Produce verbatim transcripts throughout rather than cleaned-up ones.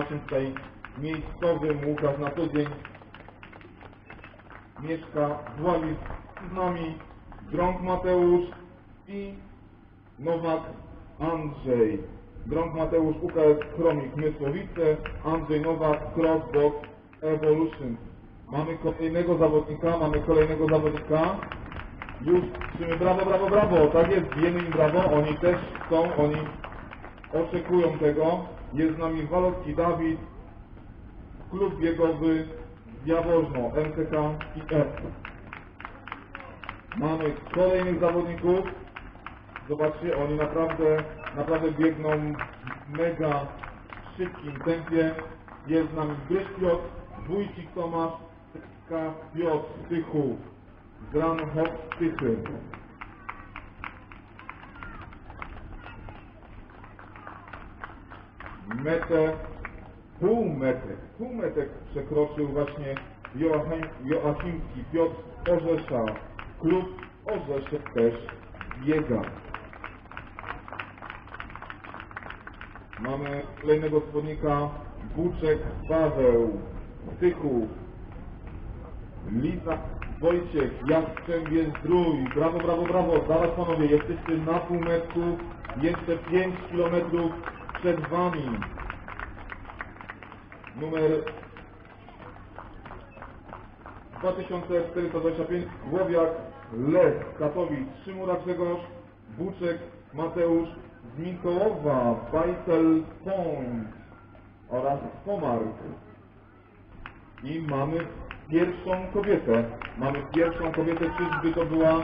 naszym tutaj miejscowym. Łukasz na co dzień mieszka w Łagi z nami, Drąg Mateusz i Nowak Andrzej. Drąg Mateusz U K S Chromik Mysłowice, Andrzej Nowak Crossbox Evolution. Mamy kolejnego zawodnika, mamy kolejnego zawodnika. Już krzyczymy brawo, brawo, brawo, tak jest, bijemy im brawo, oni też chcą, oni oczekują tego. Jest z nami Walowski Dawid, klub biegowy z Jaworzno, M C K i F. Mamy kolejnych zawodników. Zobaczcie, oni naprawdę, naprawdę biegną w mega szybkim tempie. Jest z nami Gryś Piotr, Wójcik Tomasz, K. Piotr Tychu, z Ranhop Tychy. Metę, półmetek, półmetek przekroczył właśnie Joachim, Joachimski Piotr Orzesza. Klub Orzeszek też biega. Mamy kolejnego zawodnika, Buczek Paweł, Tychów, Lisa Wojciech, Jastrzębie Zdrój. Brawo, brawo, brawo, zaraz panowie, jesteście na półmetku, jeszcze pięć kilometrów przed wami. Numer dwa tysiące czterysta dwadzieścia pięć, Głowiak Les Katowic, Szymura Grzegorz, Buczek Mateusz z Mikołowa, Bajtel Point oraz Pomark. I mamy pierwszą kobietę. Mamy pierwszą kobietę, czyżby to była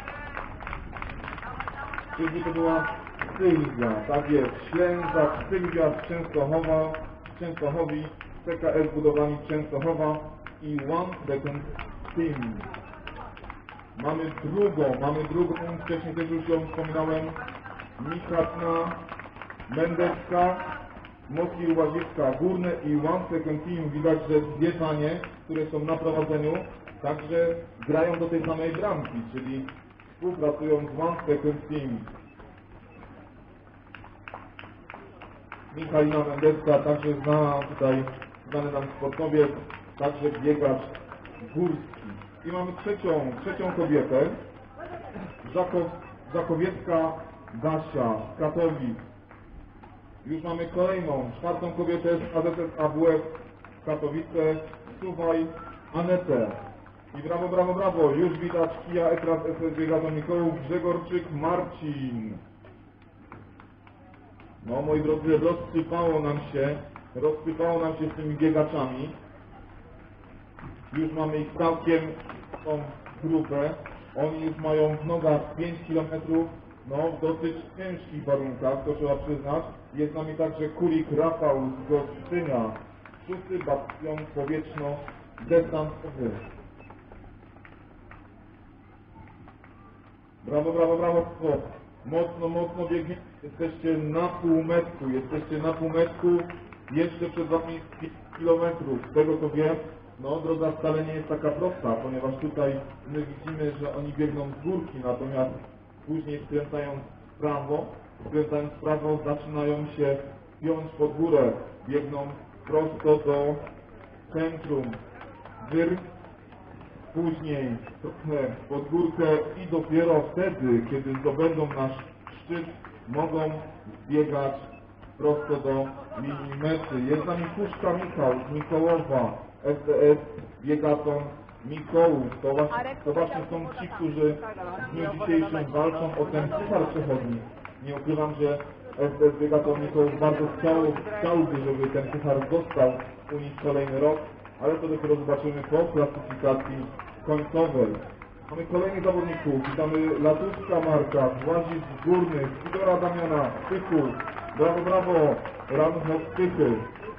czyżby to była Sylwia, tak jest, Ślęzak Sylwia z Częstochowa, z Częstochowi, C K S Budowlani Częstochowa i One Second Team. Mamy drugą, mamy drugą, wcześniej też już ją wspominałem, Michatna Mendecka, Moski Łaziska Górne i One Second Team. Widać, że dwie panie, które są na prowadzeniu, także grają do tej samej bramki, czyli współpracują z One Second Team. Michalina Mendecka, także znana tutaj, znany nam sportowiec, także biegacz górski. I mamy trzecią, trzecią kobietę, Żakow, Żakowiecka Dasia z Katowic. Już mamy kolejną, czwartą kobietę z A Z S A W F Katowice, Suwaj Anetę. I brawo, brawo, brawo, już widać Kia Ekran S S Biegacza Mikołów, Grzegorczyk Marcin. No moi drodzy, rozsypało nam się, rozsypało nam się z tymi biegaczami. Już mamy ich całkiem tą grupę. Oni już mają w nogach pięć kilometrów, no w dosyć ciężkich warunkach, to trzeba przyznać. Jest z nami także Kulik Rafał z Gostynia, szósty batalion powietrzno-desantowy. Brawo, brawo, brawo, mocno, mocno biegniecie, jesteście na półmetku, jesteście na półmetku, jeszcze przed wami pięć kilometrów, z tego co wiem. No, droga wcale nie jest taka prosta, ponieważ tutaj my widzimy, że oni biegną z górki, natomiast później skręcając w prawo, skręcając w prawo zaczynają się piąć pod górę, biegną prosto do centrum Wyr, później trochę pod górkę i dopiero wtedy, kiedy zdobędą nasz szczyt, mogą zbiegać prosto do linii mety. Jest z nami Puszka Michał z Mikołowa, S D S Biegaton Mikołów. To właśnie, to właśnie są ci, którzy w dniu dzisiejszym walczą o ten puchar przechodni. Nie ukrywam, że S D S Biegaton Mikołów bardzo chciał, chciałby, żeby ten puchar został u nich kolejny rok, ale to dopiero zobaczymy po klasyfikacji końcowej. Mamy kolejnych zawodników. Witamy Latuszka Marka, Włazic Górnych, Igora Damiana, Tychu. Brawo, brawo, Ranhop Tychy.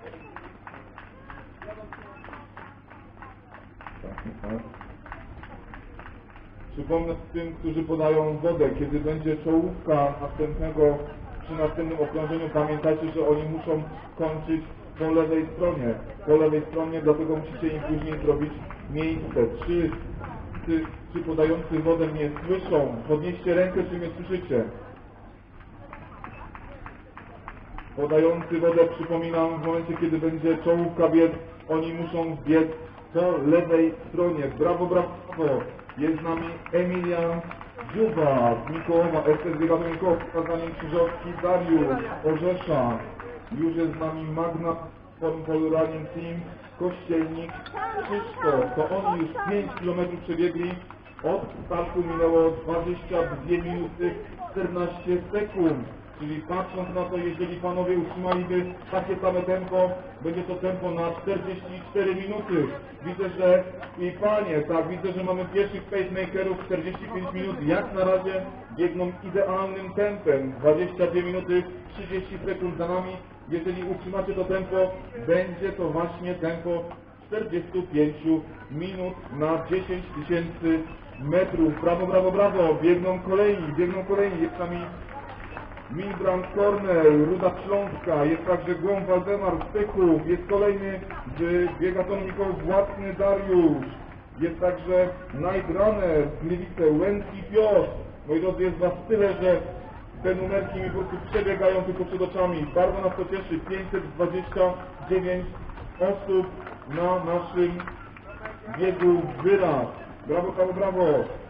Przypomnę tym, którzy podają wodę, kiedy będzie czołówka następnego, przy następnym okrążeniu, pamiętajcie, że oni muszą kończyć po lewej stronie. Po lewej stronie, dlatego musicie im później zrobić miejsce. Czy, czy, czy podający wodę mnie słyszą? Podnieście rękę, czy mnie słyszycie. Podający wodę, przypominam, w momencie kiedy będzie czołówka biec, oni muszą biec po lewej stronie. Brawo, brawo! Jest z nami Emilian Dziuba z Mikołowa, S S Biegamy Mikołów, wskazaniem Krzyżowski, Dariusz Orzesza. Już jest z nami Magna Formula Running Team, Kościelnik, Krzysztof. To oni już pięć kilometrów przebiegli. Od startu minęło dwadzieścia dwie minuty czternaście sekund. Czyli patrząc na to, jeżeli panowie utrzymaliby takie same tempo, będzie to tempo na czterdzieści cztery minuty. Widzę, że i panie, tak, widzę, że mamy pierwszych pacemakerów czterdzieści pięć minut. Jak na razie biegną idealnym tempem. dwadzieścia dwie minuty trzydzieści sekund za nami. Jeżeli utrzymacie to tempo, będzie to właśnie tempo czterdzieści pięć minut na dziesięć tysięcy metrów. Brawo, brawo, brawo. Biegną kolejni, biegną kolejni. Jest nami Milbrand Kornel, Ruda Śląska, jest także Głąb Waldemar z Tychów, jest kolejny z biegatonników Własny Dariusz, jest także Night Runner z Gliwice, Łęcki Piotr. Moi drodzy, jest was tyle, że te numerki mi po prostu przebiegają tylko przed oczami. Bardzo nas to cieszy, pięćset dwadzieścia dziewięć osób na naszym biegu wyraz. Brawo, brawo, brawo.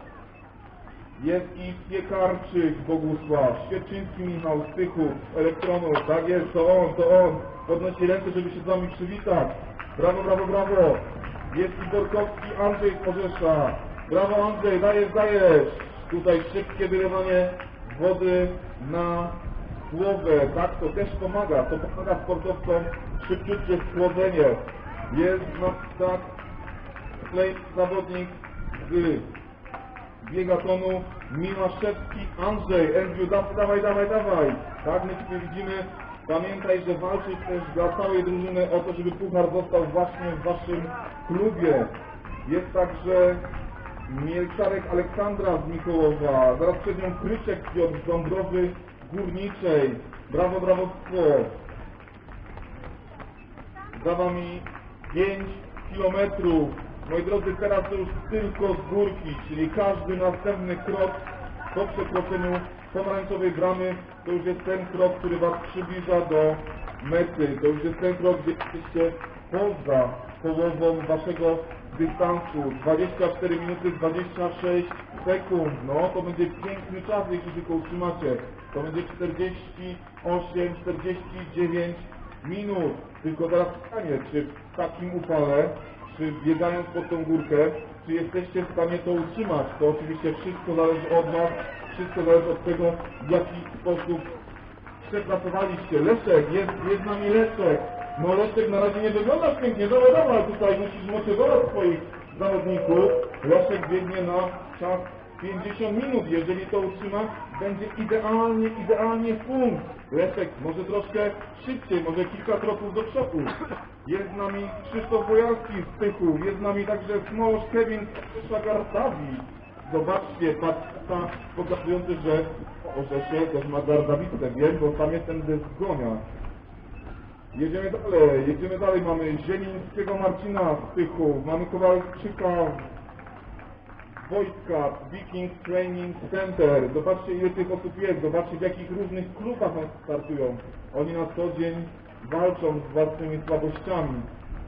Jest i Piekarczyk Bogusław, Świerczyński Michał z Tychów, Elektronu, tak jest, to on, to on. Podnosi ręce, żeby się z wami przywitać. Brawo, brawo, brawo. Jest i Borkowski Andrzej z Orzesza. Brawo Andrzej, dajesz, dajesz. Tutaj szybkie wylewanie wody na głowę, tak, to też pomaga, to pomaga sportowcom szybciutkie schłodzenie. Jest no, tak, klej zawodnik z biegatonu Miłaszewski Andrzej, Andrew, dawaj, dawaj, dawaj, dawaj. Tak, my Ciebie widzimy. Pamiętaj, że walczysz też dla całej drużyny o to, żeby puchar został właśnie w Waszym klubie. Jest także Mielczarek Aleksandra z Mikołowa, zaraz przed nią Kryczek Piotr z Dąbrowy Górniczej. Brawo, brawo, za Wami pięć kilometrów. Moi drodzy, teraz to już tylko z górki, czyli każdy następny krok po przekroczeniu pomarańczowej bramy, to już jest ten krok, który Was przybliża do mety. To już jest ten krok, gdzie jesteście poza połową Waszego dystansu. dwadzieścia cztery minuty, dwadzieścia sześć sekund. No, to będzie piękny czas, jeśli tylko utrzymacie. To będzie czterdzieści osiem, czterdzieści dziewięć minut. Tylko teraz pytanie, czy w takim upale, czy biegając pod tą górkę, czy jesteście w stanie to utrzymać? To oczywiście wszystko zależy od Was, wszystko zależy od tego, w jaki sposób przepracowaliście. Leszek, jest, jest z nami Leszek. No Leszek, na razie nie wyglądasz pięknie, dawaj, dawaj, tutaj musisz motywować swoich zawodników. Leszek biegnie na czas pięćdziesiąt minut, jeżeli to utrzyma, będzie idealnie, idealnie w punkt. Leszek, może troszkę szybciej, może kilka kroków do przodu. Jest z nami Krzysztof Bojarski z Tychów, jest z nami także Smołosz Kevin z Szagartawi. Zobaczcie, patrz, pokazujący, że Orzesze też ma Gardawicę, wiem, bo tam jestem ze Zgonia. Jedziemy dalej, jedziemy dalej, mamy Zielińskiego Marcina z Tychów, mamy Kowalczyka Wojtka, Viking Training Center. Zobaczcie, ile tych osób jest, zobaczcie, w jakich różnych klubach oni startują. Oni na co dzień walczą z własnymi słabościami.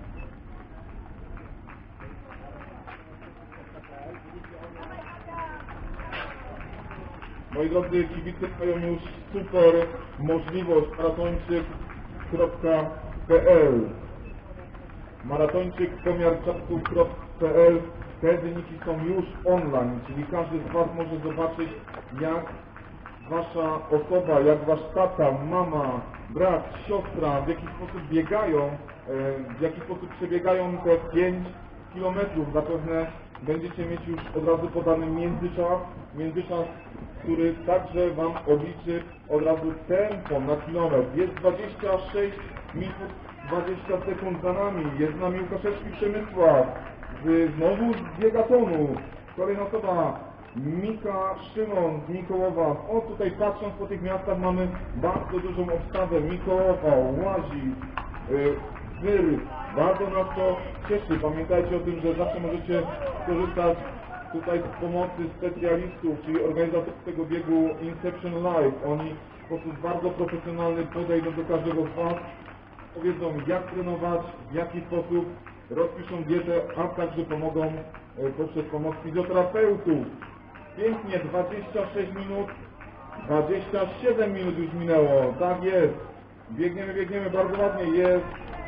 Moi drodzy, kibice mają już super możliwość maratończyk kropka p l maratończyk pomiar czasu kropka p l. Te wyniki są już online, czyli każdy z Was może zobaczyć, jak Wasza osoba, jak Wasz tata, mama, brat, siostra, w jaki sposób biegają, w jaki sposób przebiegają te pięć kilometrów. Zapewne będziecie mieć już od razu podany międzyczas, międzyczas, który także Wam obliczy od razu tempo na kilometr. Jest dwadzieścia sześć minut, dwadzieścia sekund za nami. Jest z nami Łukaszewski Przemysław. Z, znowu z biegatonu. Kolejna osoba, Mika Szymon z Mikołowa. O, tutaj patrząc po tych miastach mamy bardzo dużą obstawę. Mikołowa, Łazic, yy, Wyr. Bardzo nas to cieszy. Pamiętajcie o tym, że zawsze możecie skorzystać tutaj z pomocy specjalistów, czyli organizatorów tego biegu Inception Live. Oni sposób bardzo profesjonalny podejdą do każdego z Was, powiedzą jak trenować, w jaki sposób, rozpiszą dietę, a także pomogą e, poprzez pomoc fizjoterapeutów. Pięknie, dwadzieścia sześć minut, dwadzieścia siedem minut już minęło, tak jest. Biegniemy, biegniemy, bardzo ładnie, jest.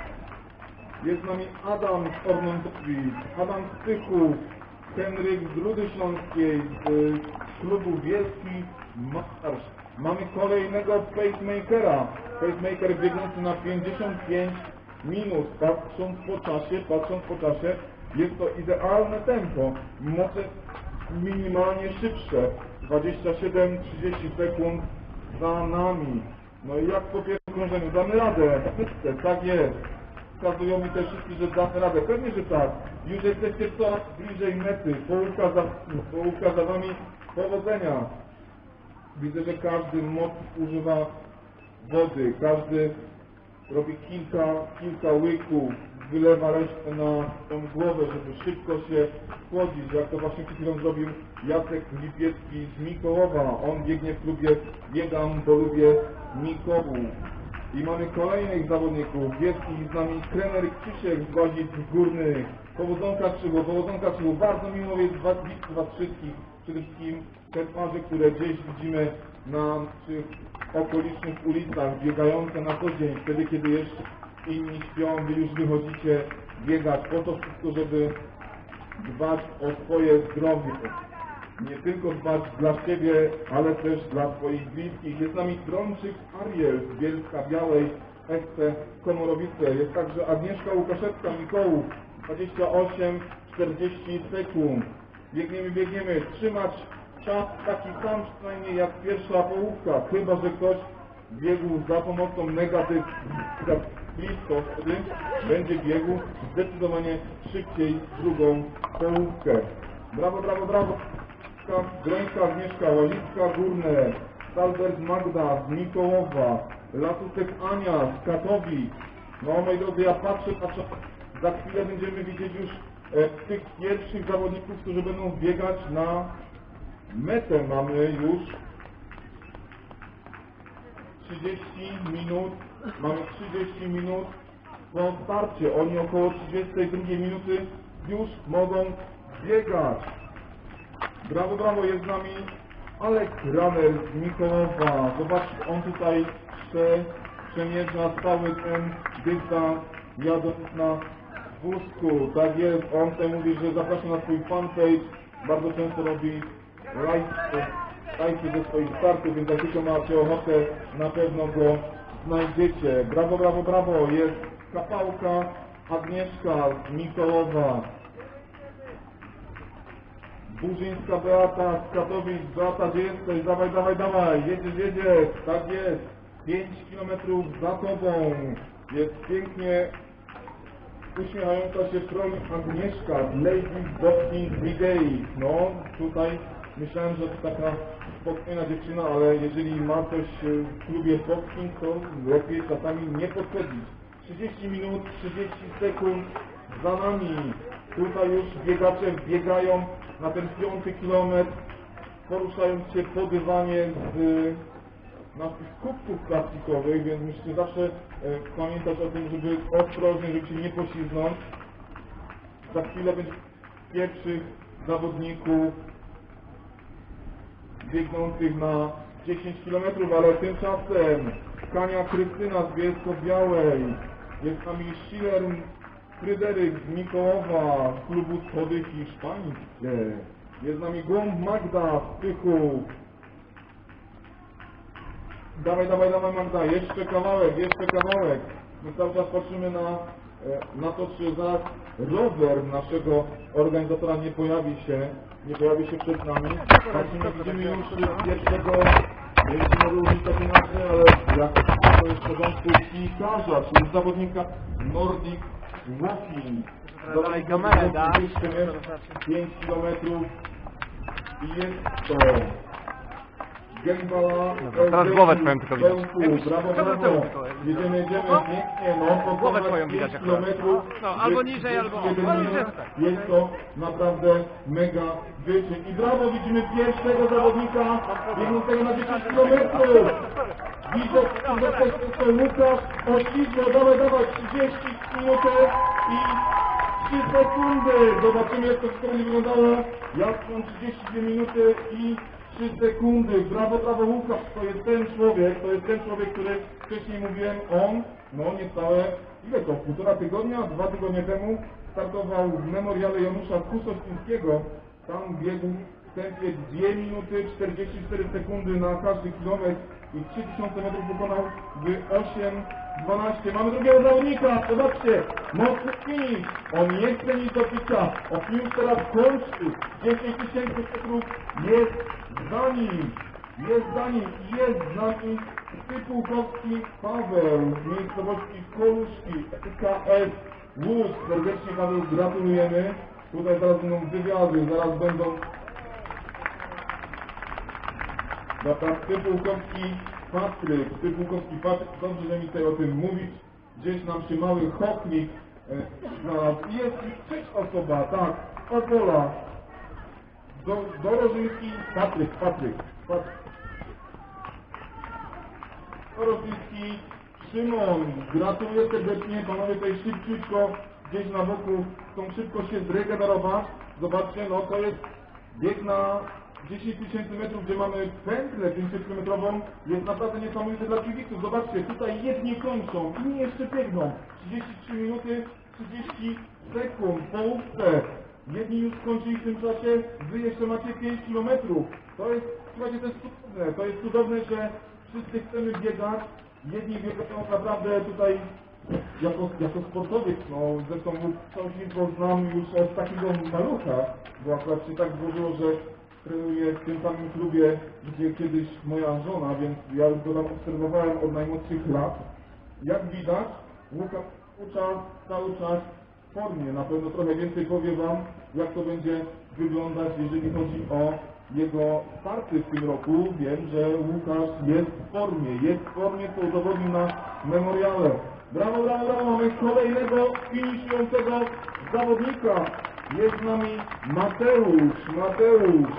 Jest z nami Adam z Ornątowic, Adam z Tychów, Henryk z Rudy Śląskiej, z klubu Wielki Marsz. Mamy kolejnego pacemakera, pacemaker biegnący na pięćdziesiąt pięć minut, patrząc po czasie, patrząc po czasie, jest to idealne tempo, może minimalnie szybsze, dwadzieścia siedem trzydzieści sekund za nami. No i jak po pierwszym krążeniu, damy radę, tak jest. Wskazują mi te wszyscy, że damy radę. Pewnie, że tak. Już jesteście coraz bliżej mety. Połówka za, połówka za wami. Powodzenia. Widzę, że każdy mocno używa wody. Każdy robi kilka, kilka łyków. Wylewa resztę na tą głowę, żeby szybko się chłodzić. Jak to właśnie przed chwilą zrobił Jacek Lipiecki z Mikołowa. On biegnie w klubie Biegam, bo lubię Mikołów. I mamy kolejnych zawodników. Jest z nami trener Krzysiek z Łazic Górnych. Powodzonka Krzywo, powodzonka Krzywo. Bardzo miło jest Was, Was wszystkich. Przede wszystkim te twarze, które gdzieś widzimy na naszych okolicznych ulicach, biegające na co dzień, wtedy kiedy jeszcze inni śpią, Wy już wychodzicie biegać po to wszystko, żeby dbać o swoje zdrowie. Nie tylko dbać dla siebie, ale też dla swoich bliskich. Jest z nami Trączyk Ariel z Bielska Białej, S C Komorowice. Jest także Agnieszka Łukaszewska, Mikołów, dwadzieścia osiem czterdzieści sekund. Biegniemy, biegniemy. Trzymać czas taki sam przynajmniej jak pierwsza połówka. Chyba że ktoś biegł za pomocą negatyw blisko, wtedy będzie biegł zdecydowanie szybciej drugą połówkę. Brawo, brawo, brawo. Grońska Agnieszka, Łazicka Górne, Stalbert Magda z Mikołowa, Latusek Ania z Katowic. No moi drodzy, ja patrzę, patrzę, za chwilę będziemy widzieć już e, tych pierwszych zawodników, którzy będą biegać na metę. Mamy już trzydzieści minut, mamy trzydzieści minut po starcie. Oni około trzydziestej drugiej minuty już mogą biegać. Brawo, brawo, jest z nami Alek Raner z Mikołowa. Zobaczcie, on tutaj prze, przemierza cały ten dystans, jadąc na wózku. Tak jest, on tutaj mówi, że zaprasza na swój fanpage. Bardzo często robi live ze swoich startów, więc jak tylko macie ochotę, na pewno go znajdziecie. Brawo, brawo, brawo, jest Kapałka Agnieszka z Mikołowa. Burzyńska Beata z Katowic. Beata, gdzie jesteś? Dawaj, dawaj, dawaj. Jedziesz, jedziesz. Tak jest. pięć kilometrów za tobą. Jest pięknie uśmiechająca się w roli Agnieszka z Ladies Boxing Brigade. No, tutaj myślałem, że to taka spokojna dziewczyna, ale jeżeli ma coś w klubie boxing, to lepiej czasami nie podchodzić. trzydzieści minut, trzydzieści sekund za nami. Tutaj już biegacze biegają na ten piąty kilometr, poruszając się po dywanie z naszych kubków plastikowych, więc musicie zawsze e, pamiętać o tym, żeby ostrożnie, żeby się nie poślizgnąć. Za chwilę będzie pierwszych zawodników biegnących na dziesięć kilometrów, ale tymczasem Kania Krystyna z Bielsko-Białej, jest z nami Schiller Fryderyk z Mikołowa, z klubu Schody Hiszpańskie. Jest z nami Głąb Magda z Tychów. Dawaj, dawaj, dawaj Magda, jeszcze kawałek, jeszcze kawałek. My cały czas patrzymy na, na to, czy zaraz rower naszego organizatora nie pojawi się, nie pojawi się przed nami. Patrzymy, widzimy już pierwszego, nie wiem, czy mogę użyć tak inaczej, ale jak to jest w porządku, piłkarza, czyli zawodnika Nordic Walking. Dawaj kamerę, da? pięć kilometrów i jest to Gębala. Teraz głowę twoją tylko widać. Brawo, brawo. Jedziemy, jedziemy, pięknie, no, Głowę twoją widać pięć akurat. kilometrów. No, albo niżej, albo... Jest to naprawdę mega wyczyn. I brawo, widzimy pierwszego zawodnika biegnącego na dziesięć kilometrów. Widzę, że to Łukasz oślizło, dawaj, dawaj, trzydzieści minut i trzy sekundy. Zobaczymy, jak to wszystko będzie wyglądało. Ja mam trzydzieści dwie minuty i trzy sekundy. Brawo, brawo Łukasz, to jest ten człowiek, to jest ten człowiek, który wcześniej mówiłem, on, no niecałe, ile to, półtora tygodnia, dwa tygodnie temu startował w memoriale Janusza Kusościńskiego. Tam biegł w tempie dwie minuty czterdzieści cztery sekundy na każdy kilometr i trzy tysiące metrów wykonał w osiem dwanaście. Mamy drugiego zawodnika, zobaczcie, mocny finish. On nie chce nic do picia. O już teraz kończy. dziesięć tysięcy metrów jest za nim. Jest za nim. Jest za nim Typułkowski Paweł z miejscowości Koluszki, K S Łódź. Serdecznie Paweł gratulujemy. Tutaj zaraz będą wywiady, zaraz będą Dobra, Typułkowski Patryk, Typułkowski Patryk, dobrze, że mi tutaj o tym mówić. Gdzieś nam się mały choklik e, znalazł. Jest trzecia osoba, tak, Okola. Do, Dorożyński Patryk, Patryk, Patryk. Dorożyński Szymon, gratuluję serdecznie, panowie tutaj szybciutko, gdzieś na boku chcą szybko się zregenerować. Zobaczcie, no to jest bieg na dziesięć tysięcy metrów, gdzie mamy pętlę pięćset-kilometrową, jest naprawdę niesamowite dla kibiców. Zobaczcie, tutaj jedni kończą, inni jeszcze biegną. trzydzieści trzy minuty, trzydzieści sekund w połówce. Jedni już skończyli w tym czasie, wy jeszcze macie pięć kilometrów. To jest, słuchajcie, to jest cudowne. To jest cudowne, że wszyscy chcemy biegać. Jedni biegają naprawdę tutaj jako, jako sportowiec. No, zresztą Łukasza znam już od takiego malucha, bo akurat się tak złożyło, że trenuję w tym samym klubie, gdzie kiedyś moja żona, więc ja już go tam obserwowałem od najmłodszych lat. Jak widać, Łukasz cały czas, cały czas w formie. Na pewno trochę więcej powie wam, jak to będzie wyglądać, jeżeli chodzi o jego starty w tym roku. Wiem, że Łukasz jest w formie, jest w formie, co udowodnił na memoriale. Brawo, brawo, brawo, mamy kolejnego finiszującego zawodnika. Jest z nami Mateusz, Mateusz.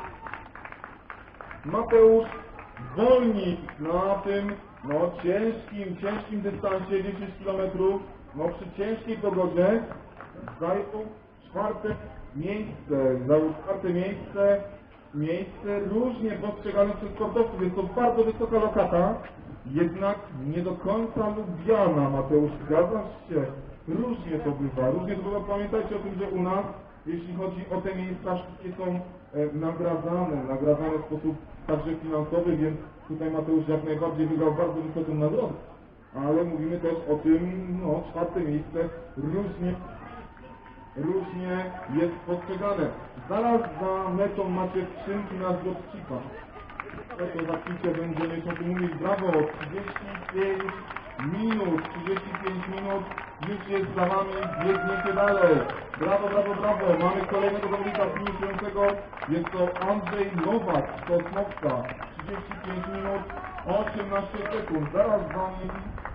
Mateusz Wolnik na tym, no, ciężkim, ciężkim dystansie dziesięć kilometrów, no, przy ciężkiej pogodzie zajął czwarte miejsce, zajął czwarte miejsce, miejsce różnie postrzegane przez sportowców, jest to bardzo wysoka lokata, jednak nie do końca lubiana. Mateusz, zgadzasz się? Różnie to bywa, różnie to bywa. Pamiętajcie o tym, że u nas, jeśli chodzi o te miejsca, wszystkie są e, nagradzane, nagradzane w sposób także finansowy, więc tutaj Mateusz jak najbardziej wygrał bardzo wysoką nagrodę. Ale mówimy też o tym, no, czwarte miejsce różnie, różnie jest postrzegane. Zaraz za metą macie skrzynki na Dropshipa. To za chwilkę będziemy o tym mówić. Brawo, trzydzieści pięć minut, trzydzieści pięć minut, już jest za wami, biegniecie dalej. Brawo, brawo, brawo, mamy kolejnego zawodnika finiszującego, jest to Andrzej Nowak z Kosmowca, trzydzieści pięć minut, osiemnaście sekund, zaraz za nim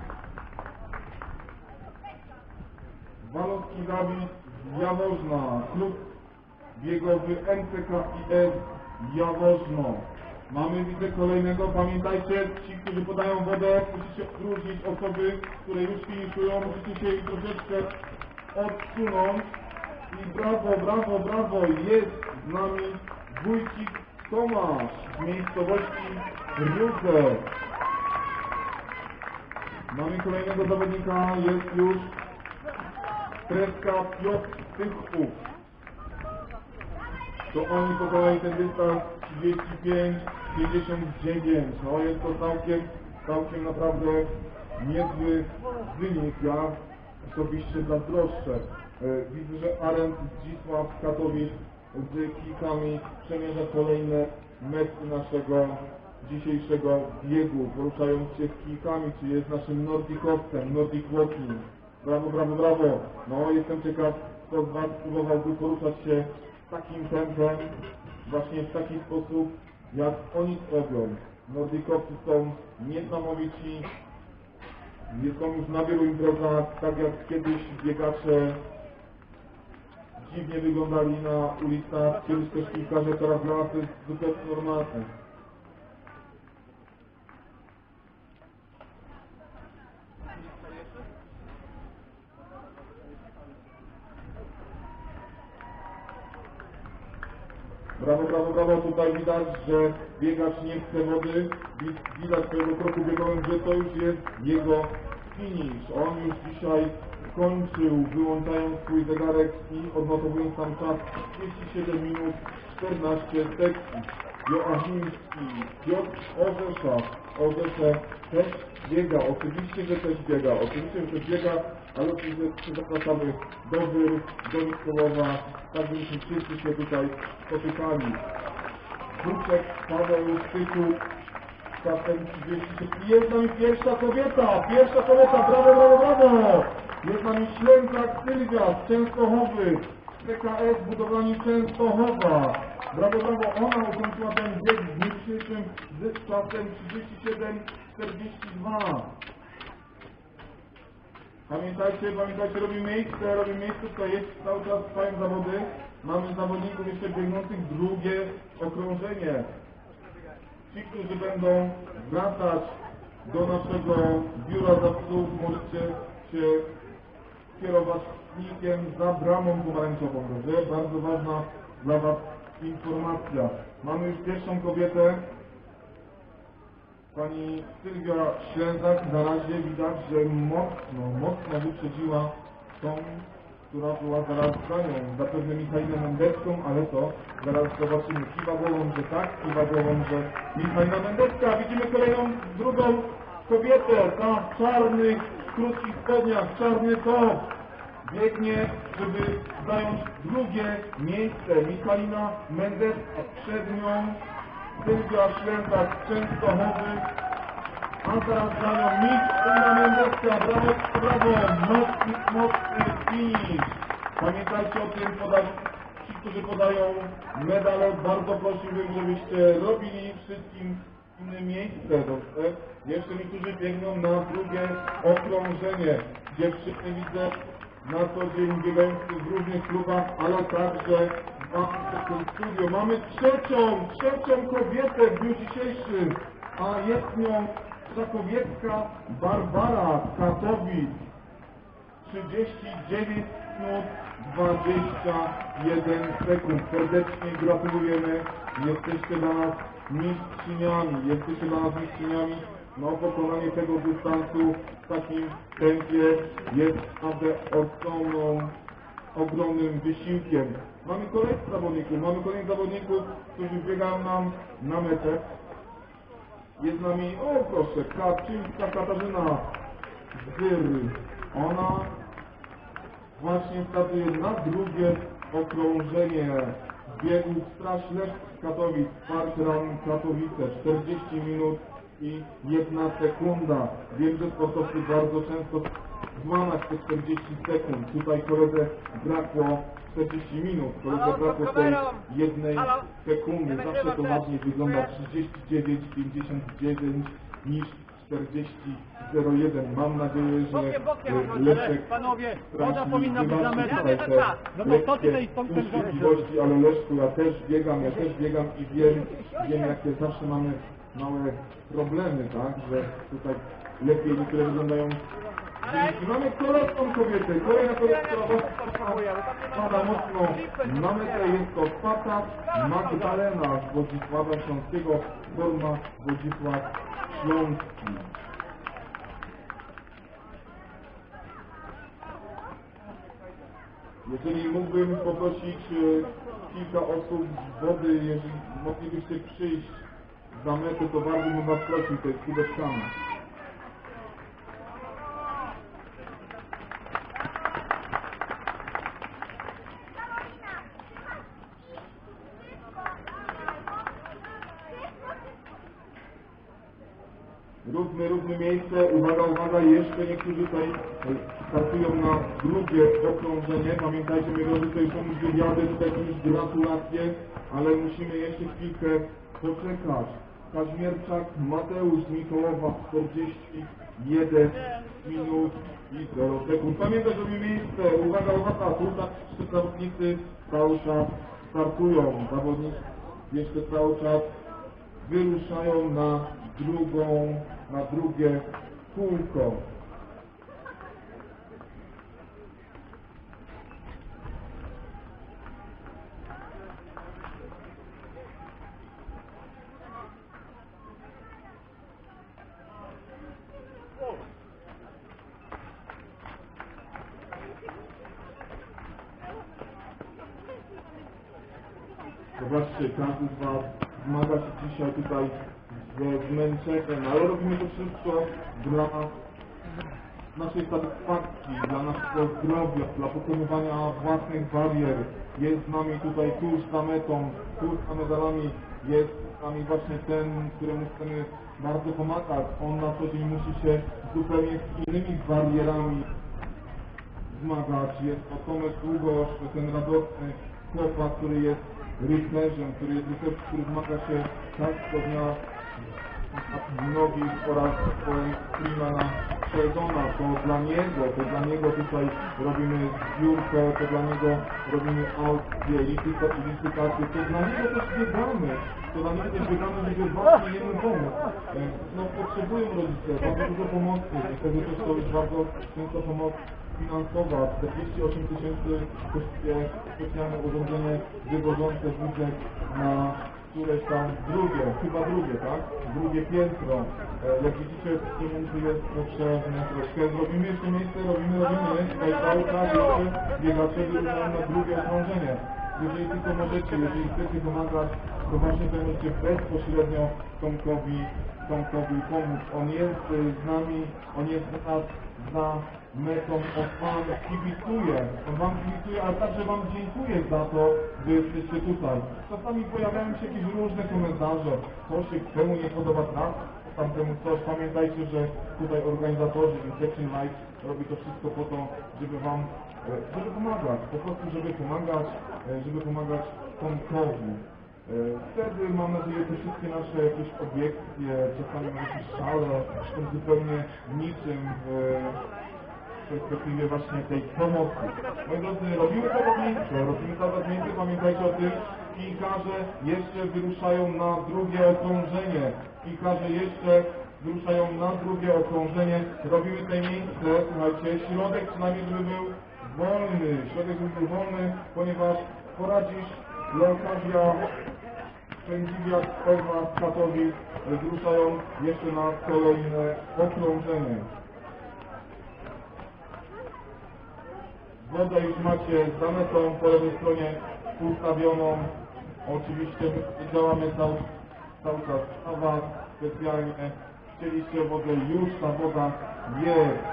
Walowski Dawid z Jaworzna, klub biegowy N C K I S Jaworzno. Mamy, widzę, kolejnego, pamiętajcie, ci, którzy podają wodę, musicie odróżnić osoby, które już finiszują, musicie się ich troszeczkę odsunąć. I brawo, brawo, brawo, jest z nami Wójcik Tomasz z miejscowości Rudze. Mamy kolejnego zawodnika, jest już Kreska Piotr Tychów. To oni pokonali ten dystans trzydzieści pięć pięćdziesiąt dziewięć. No jest to całkiem, całkiem naprawdę niezły wynik. Ja osobiście zazdroszczę. Widzę, że Arent Zdzisław z Katowic z kijkami przemierza kolejne metry naszego dzisiejszego biegu, poruszając się z kijkami, czy jest naszym nordikowcem, Nordic Walking. Brawo, brawo, brawo. No jestem ciekaw, kto z was próbowałby poruszać się takim tempem, właśnie w taki sposób, jak oni robią. Nordikowcy są niesamowici, są już na wielu imprezach, tak jak kiedyś biegacze dziwnie wyglądali na ulicach, kiedyś też piłkarze, teraz dla nas to jest zupełnie normalne. Brawo, brawo, brawo, tutaj widać, że biegacz nie chce wody, widać po jego kroku biegowym, że to już jest jego finish. On już dzisiaj kończył, wyłączając swój zegarek i odnotowując tam czas trzydzieści siedem minut czternaście sekund. Joachimski, Piotr Orzesza, Orzesze też biega, oczywiście, że też biega, oczywiście, że też biega, ale oczywiście zapraszamy do Wyr, do Mikołowa, tak byśmy wszyscy się tutaj spotykali. Kruczek, Paweł Styku, czasem trzydzieści. Jest z nami pierwsza kobieta, pierwsza kobieta, brawo, brawo, brawo! Jest z nami Ślęzak Sylwia z Częstochowy, P K S Budowlani Częstochowa. Brawo, brawo, ona ukończyła ten bieg w dniu dzisiejszym z czasem trzydzieści siedem czterdzieści dwa. Pamiętajcie, pamiętajcie, robimy miejsce, robimy miejsce, to jest cały czas trwają zawody. Mamy zawodników jeszcze biegnących drugie okrążenie. Ci, którzy będą wracać do naszego biura zawodów, możecie się kierować silnikiem za bramą pomarańczową. Dobrze? Bardzo ważna dla Was informacja. Mamy już pierwszą kobietę. Pani Sylwia Ślęzak, na razie widać, że mocno, mocno wyprzedziła tą, która była zaraz za nią. Zapewne Michainą Mendecką, ale to zaraz zobaczymy. Kiwa głową, że tak, kiwa głową, że Michaina Mendecka. Widzimy kolejną, drugą kobietę, ta w czarnych, krótkich spodniach, czarny top. Biegnie, żeby zająć drugie miejsce. Michaina Mendecka, przed nią Sylwia Ślęzak z Częstochowy, a teraz za nią Michaina Mendecka. Brawo, brawo, mocny, mocny finish. Pamiętajcie o tym, podać, ci, którzy podają medale, bardzo prosiłbym, żebyście robili wszystkim inne miejsce. Dobrze? Jeszcze niektórzy biegną na drugie okrążenie. Dziewczyny widzę na co dzień biegających w różnych klubach, ale także w tym studiu. Mamy trzecią, trzecią kobietę w dniu dzisiejszym, a jest nią Krzakowiecka Barbara z Katowic. trzydzieści dziewięć minut dwadzieścia jeden sekund. Serdecznie gratulujemy. Jesteście dla nas mistrzyniami. Jesteście dla nas mistrzyniami. No, pokonanie tego dystansu w takim tempie jest naprawdę ogromną, ogromnym wysiłkiem. Mamy kolejnych zawodników, mamy kolejnych zawodników, którzy biegają nam na metę. Jest z nami, o proszę, Kaczyńska Katarzyna z Wyr. Ona właśnie startuje na drugie okrążenie biegu Straż Leszcz Katowic, Park Run Katowice, czterdzieści minut i jedna sekunda. Wiem, że sportowcy bardzo często złamać te czterdzieści sekund. Tutaj koledze brakło czterdzieści minut, koledze brakło tej jednej sekundy. Zawsze to ładniej wygląda trzydzieści dziewięć pięćdziesiąt dziewięć niż czterdzieści zero jeden. Mam nadzieję, że Leszek Panowie, woda powinna być na metę. No to co tutaj stąd ten możliwości, ale Leszku, ja też biegam, ja też biegam i wiem, wiem jakie zawsze mamy małe problemy, tak, że tutaj lepiej niektóre wyglądają. I mamy kolejną kobietę, kolejna kobieta, która spada mocno na metę, jest to Pata Magdalena z Wodzisława Śląskiego, forma Wodzisław Śląski. Jeżeli mógłbym poprosić kilka osób z wody, jeżeli moglibyście przyjść za metę, to bardzo bym was prosił, to jest kubeczkami. Równe, równe miejsce, uwaga, uwaga, jeszcze niektórzy tutaj startują na drugie okrążenie. Pamiętajcie, my drodzy, tutaj są już wywiady, tutaj są już gratulacje, ale musimy jeszcze chwilkę poczekać. Kaźmierczak Mateusz z Mikołowa, czterdzieści jeden minut i zero sekund. Pamiętaj, że miejsce, uwaga, uwaga, tutaj trzy zawodnicy cały czas startują. Zawodnicy jeszcze cały czas wyruszają na drugą, na drugie kółko. Zobaczcie, każdy z Was zmaga się dzisiaj tutaj ze zmęczeniem, ale robimy to wszystko dla naszej satysfakcji, dla naszego zdrowia, dla pokonywania własnych barier. Jest z nami tutaj tuż za metą, tuż za medalami, jest z nami właśnie ten, któremu chcemy bardzo pomagać. On na co dzień musi się zupełnie z innymi barierami zmagać. Jest to Tomek Długosz, ten radosny chłopak, który jest rycerzem, który jest rycerzem, który zmaga się tak co dnia mnogich oraz Freemana Sheldona. To dla niego, to dla niego tutaj robimy zbiórkę, to dla niego robimy aukcję, licytację, to dla niego też biegamy, to dla niego też biegamy, żeby właśnie jemu pomóc. No potrzebują rodzice bardzo dużo pomocy i wtedy też to jest bardzo często pomoc finansowa. czterdzieści osiem tysięcy kosztuje specjalne urządzenie wywożące wózek na któreś tam drugie, chyba drugie, tak? Drugie piętro. E, jak widzicie, pieniędzy jest potrzebne troszkę. Zrobimy jeszcze miejsce, robimy, robimy. Tutaj cały czas jeszcze biegacze wyruszają na drugie okrążenie. Jeżeli tylko możecie, jeżeli chcecie pomagać, to właśnie będziecie bezpośrednio Tomkowi, Tomkowi pomóc. On jest z nami, on jest nas za metą, on Wam kibicuje, on Wam kibicuje, ale także Wam dziękuję za to, że jesteście tutaj. Czasami pojawiają się jakieś różne komentarze, to się temu nie podoba trasa, tamtemu coś. Pamiętajcie, że tutaj organizatorzy Infection Life robi to wszystko po to, żeby Wam, żeby pomagać, po prostu żeby pomagać, żeby pomagać Tomkowi. Wtedy mam nadzieję, że wszystkie nasze jakieś obiekcje, czasami jakieś szale są zupełnie niczym w perspektywie właśnie tej pomocy. Moi drodzy, robimy teraz miejsce, robimy teraz miejsce, pamiętajcie o tym, piłkarze jeszcze wyruszają na drugie okrążenie. Piłkarze jeszcze wyruszają na drugie okrążenie, robimy tutaj miejsce, słuchajcie, środek przynajmniej, żeby był wolny, środek żeby był wolny, ponieważ poradzisz Leokadia, Sędziwiak, Ewa z Katowic wyruszają jeszcze na kolejne okrążenie. Wodę już macie za metą po lewej stronie ustawioną. Oczywiście działamy cały, cały czas na Was specjalnie. Chcieliście wodę, już ta woda jest.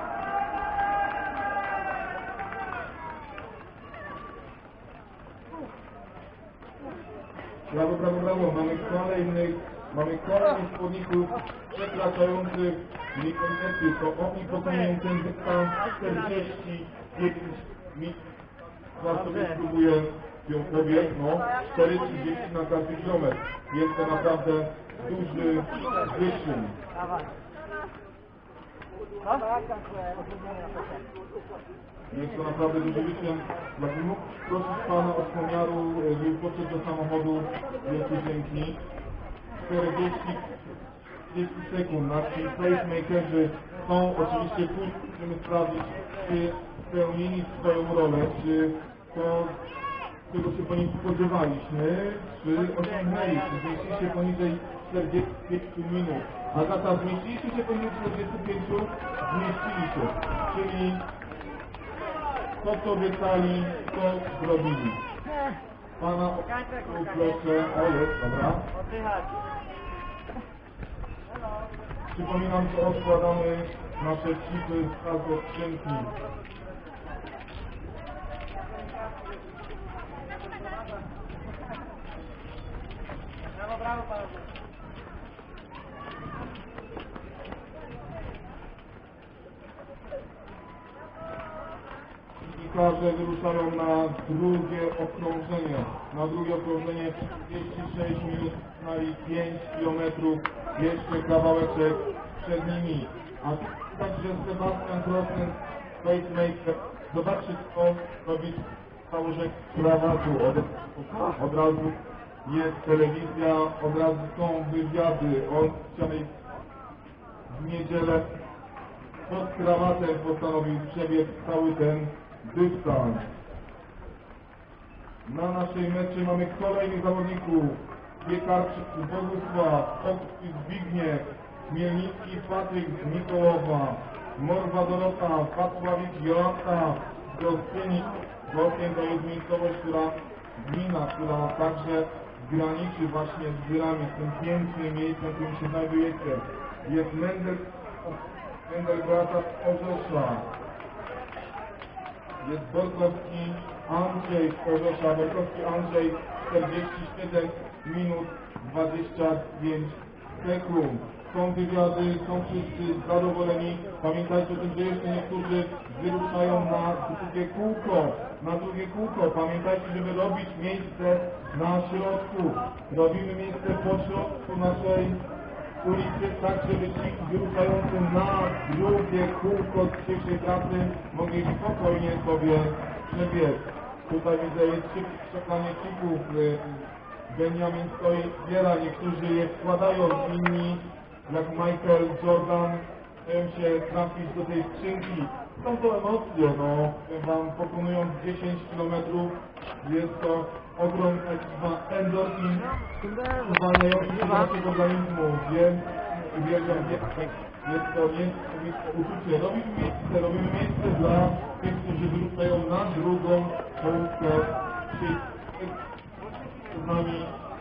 Brawo, brawo, brawo. Mamy kolejnych, mamy kolejnych spódników przekraczających limitę. To oni pokonują ten dystans czterdzieści pięć minut. Zaraz sobie spróbuję ją powiedzieć, no cztery trzydzieści na każdy kilometr. Jest to naprawdę duży wyczyn. Jest to naprawdę duży wyczyn. Jakbym mógł prosić Pana od pomiaru, żeby podszedł do samochodu, wielkie dzięki. czterdzieści sekund. Nasi pacemakerzy są oczywiście tu, musimy sprawdzić, czy spełnili swoją rolę, czy to, czego się po nich spodziewaliśmy, czy osiągnęli, czy zmieścili się poniżej czterdziestu pięciu minut. Agata, zmieściliście się poniżej czterdziestu pięciu? Zmieścili się. Czyli to, co obiecali, to zrobili. Pana, proszę, o jest, dobra. Przypominam, że odkładamy nasze chipy z każdej skrzynki. Brawo, brawo, panowie. Piłkarze wyruszają na drugie okrążenie. Na drugie okrążenie trzydzieści sześć minut, znali pięć kilometrów. Jeszcze kawałeczek przed nimi. A także Sebastian Krosen, pacemaker. Zobaczcie, co robi założek krawatu. Od, od razu jest telewizja, od razu są wywiady. On wczoraj w niedzielę pod krawatem postanowił przebiec cały ten dystans. Na naszej meczy mamy kolejnych zawodników. Piekarczyk Bogusław, Okski Zbigniew, Chmielnicki Patryk z Mikołowa, Morwa Dorota, Wacławik Jolanta z Gostyni. Gostyn to jest miejscowość, która gmina, która także graniczy właśnie z Górami, z tym pięknym miejscem, w którym się znajdujecie. Jest Mendel, Mendel Brata Orzesza. Jest Borkowski Andrzej z Orzesza. Borkowski Andrzej czterdzieści siedem minut dwadzieścia pięć sekund. Są wywiady, są wszyscy zadowoleni. Pamiętajcie o tym, że jeszcze niektórzy wyruszają na drugie kółko. Na drugie kółko. Pamiętajcie, żeby robić miejsce na środku. Robimy miejsce po środku naszej ulicy, tak żeby ci wyruszający na drugie kółko z dzisiejszej trasy mogli spokojnie sobie przebiec. Tutaj widzę, jest przeklanie chików. Benjamin stoi, zbiera, niektórzy je wkładają, inni jak Michael Jordan chcą się trafić do tej skrzynki. Są to emocje, no, wam pokonując dziesięć kilometrów, jest to ogrom endorfin uwalniający się do naszego organizmu, więc uwielbiam, jest to niesamowite uczucie. Robimy miejsce, robimy miejsce dla tych, którzy wyruszają na drugą połówkę z nami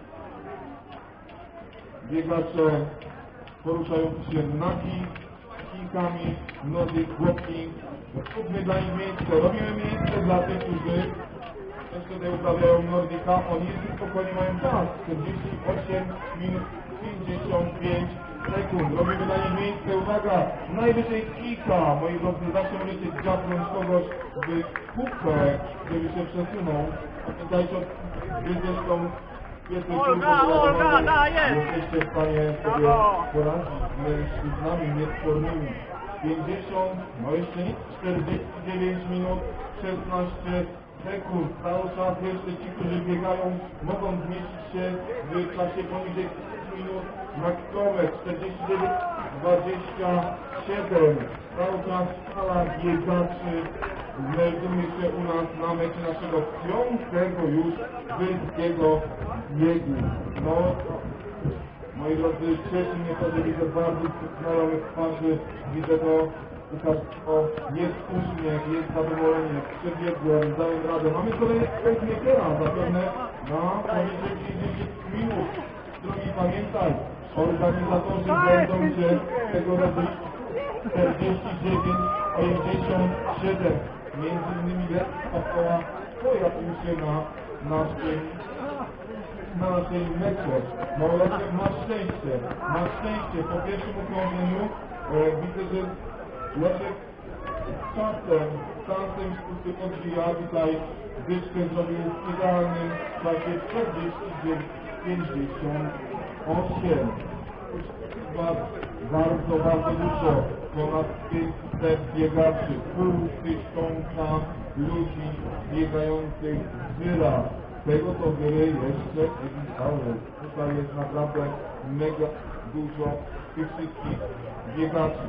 biegacze poruszający się nagi, kijkami, mnozy, chłopki. Róbmy dla nich miejsce, robimy miejsce dla tych, którzy jeszcze tutaj uprawiają Nordica. Oni jeszcze spokojnie mają czas, czterdzieści osiem minut pięćdziesiąt pięć sekund. Robimy dla nich miejsce, uwaga, najwyżej kijka. Moi drodzy, zawsze możecie dziapnąć kogoś w kubkę, żeby się przesunął. Pamiętajcie, że zresztą Olga, Olga, dajesz! jesteście w stanie sobie poradzić z mężczyznami niespornymi. pięćdziesiąt, no jeszcze nic, czterdzieści dziewięć minut, szesnaście sekund. Cały czas jeszcze ci, którzy biegają, mogą zmieścić się w czasie poniżej minut maksymowe. czterdzieści dziewięć dwadzieścia siedem. Cały czas skala biegaczy znajduje się u nas na mecie naszego piątego już wyskiego biegu. No, moi drodzy, cieszy mnie to, że widzę bardzo znajomych twarzy, widzę to, to jest uśmiech, jest zadowolenie, przebiegłem, dałem radę. Mamy kolejny pacemaker'a, zapewne na poniżej trzydzieści minut. Drugi, pamiętaj, organizatorzy będą się tego robić czterdzieści dziewięć pięćdziesiąt siedem. Między innymi Paweła pojawił się na naszej, na naszej mecie. No Leszek, masz szczęście, masz szczęście. Po pierwszym okrążeniu e, widzę, że Leszek z czasem, z czasem się odbija. Tutaj wyżkę zrobił w idealnym czasie czterdzieści dziewięć pięćdziesiąt osiem. Bardzo, bardzo dużo, ponad pięćset biegaczy, pół tysiąca ludzi biegających z Wyra. Tego to Wyry jeszcze nie widziały. Tutaj jest naprawdę mega dużo tych wszystkich biegaczy.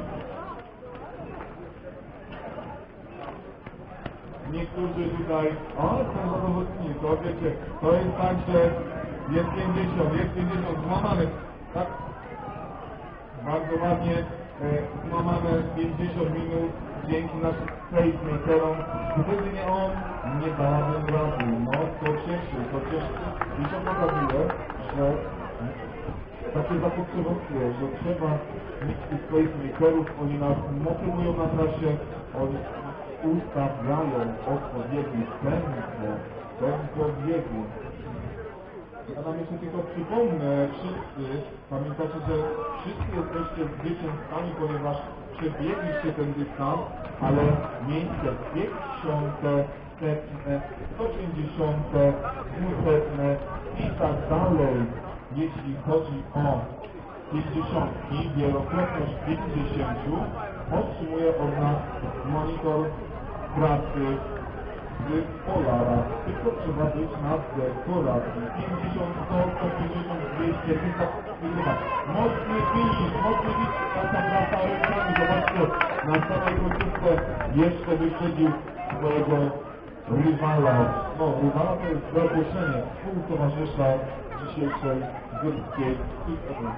Niektórzy tutaj, o, są zadowoleni, to wiecie, to jest tak, że jest pięćdziesiąt, jest pięćdziesiąt, złamane, tak? Bardzo ładnie e, złamane pięćdziesiąt minut dzięki naszym pacemakerom. Gdyby nie on, nie dałabym rady. No to cieszy, to cieszy. I to pokazuje, że takie zapotrzebowanie, że trzeba mieć tych pacemakerów, oni nas motywują na trasie, oni ustawiają odpowiedni tempo, tempo biegu. Ja nam jeszcze tylko przypomnę, wszyscy, pamiętacie, że wszyscy jesteście zwycięzcami, ponieważ przebiegliście ten dystans, ale miejsce pięćdziesiąte, setne, sto pięćdziesiąte, dwusetne i tak dalej. Jeśli chodzi o pięćdziesiątki, wielokrotność pięćdziesięciu, otrzymuje od nas monitor pracy z Polara. Tylko trzeba być na dekoracji. pięćdziesiąt, sto, sto pięćdziesiąt, dwieście, trzysta, mocny finish, mocny finish, taka praca rękami. Zobaczcie, na samej końcówce jeszcze wyprzedził swojego rywala. No, rywala to jest zaproszenie współtowarzysza dzisiejszej górskiej imprezy.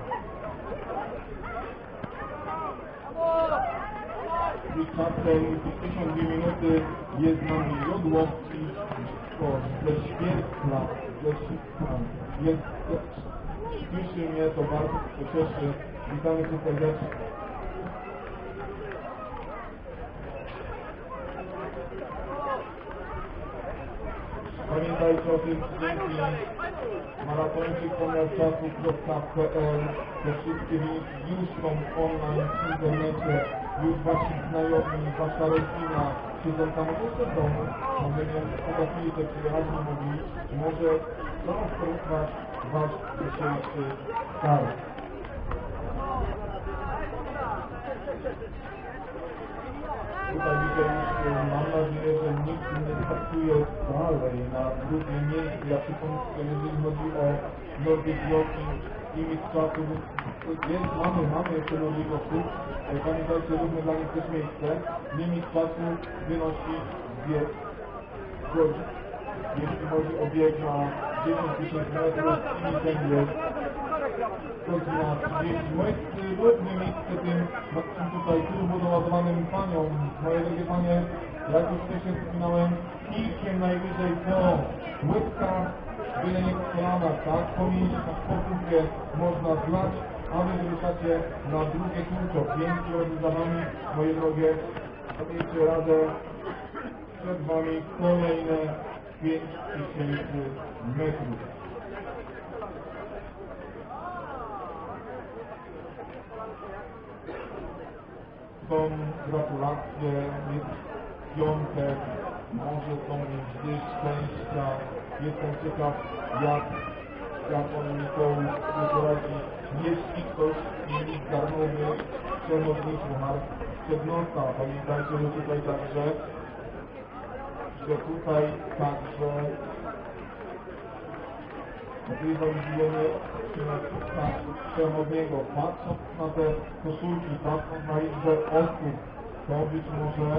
I czasem pięćdziesiąt dwie minuty jest z nami Jodłowski, Państwo ze Świerkla, ze Świerkla, jest, cieszy mnie to bardzo, to cieszy. Witamy Cię serdecznie. Pamiętajcie o tym, dzięki maratończyk pomiar czasu kropka p l te wszystkie wyniki już są online w internecie, już Wasi znajomi, Wasza rodzina siedzą tam jeszcze w domu, aby nie potrafili te przyjechać, nie mogli, może zaobserwować Wasz dzisiejszy start. Tutaj widzę już, mam nadzieję, że nikt nie startuje dalej na drugie miejsce. Ja przypomnę, jeżeli chodzi o Nordic Walking i mistrzostwo, jest, mamy, mamy jeszcze Nordic Walking. Pamiętajcie, róbmy dla nich też miejsce. Limit czasu wynosi dwie godziny. Jeśli chodzi o bieg na dziesięć tysięcy metrów i ten jest godzina trzydzieści. Moje róbmy miejsce tym, tym tutaj turbo doładowanym paniom. Moje drogie panie, jak już wcześniej wspominałem, kilkiem najwyżej po łydkach, byle nie po kolanach, tak? Pomieść na spokójkę można zlać, a wy wyruszacie na drugie kółko. pięć kilometrów za wami, moje drogie, dajcie radę, przed wami kolejne pięć tysięcy metrów. Są gratulacje, jest piątek, może są gdzieś szczęścia. Jestem ciekaw, jak, jak on mi to poradzi. Jeśli ktoś mi zgarnąłby przewodni puchar przed nosa. Pamiętajcie, że tutaj także, że tutaj także odbywa widzenie przewodniego. Patrząc na te koszulki, patrząc na liczbę osób, to być może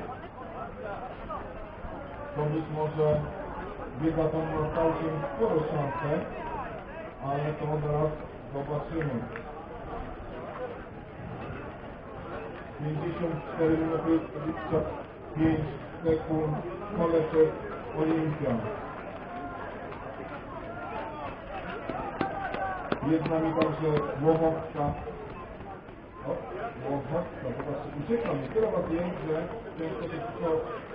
to być może biega tam na całkiem spore szanse, ale to zaraz zobaczymy. pięćdziesiąt cztery minuty dwadzieścia pięć sekund, Koleczek Olimpia. Jest z nami także Łowowska. O, Łowowska, zobaczcie, ucieka mi. Tyle was jest, że często się wszystko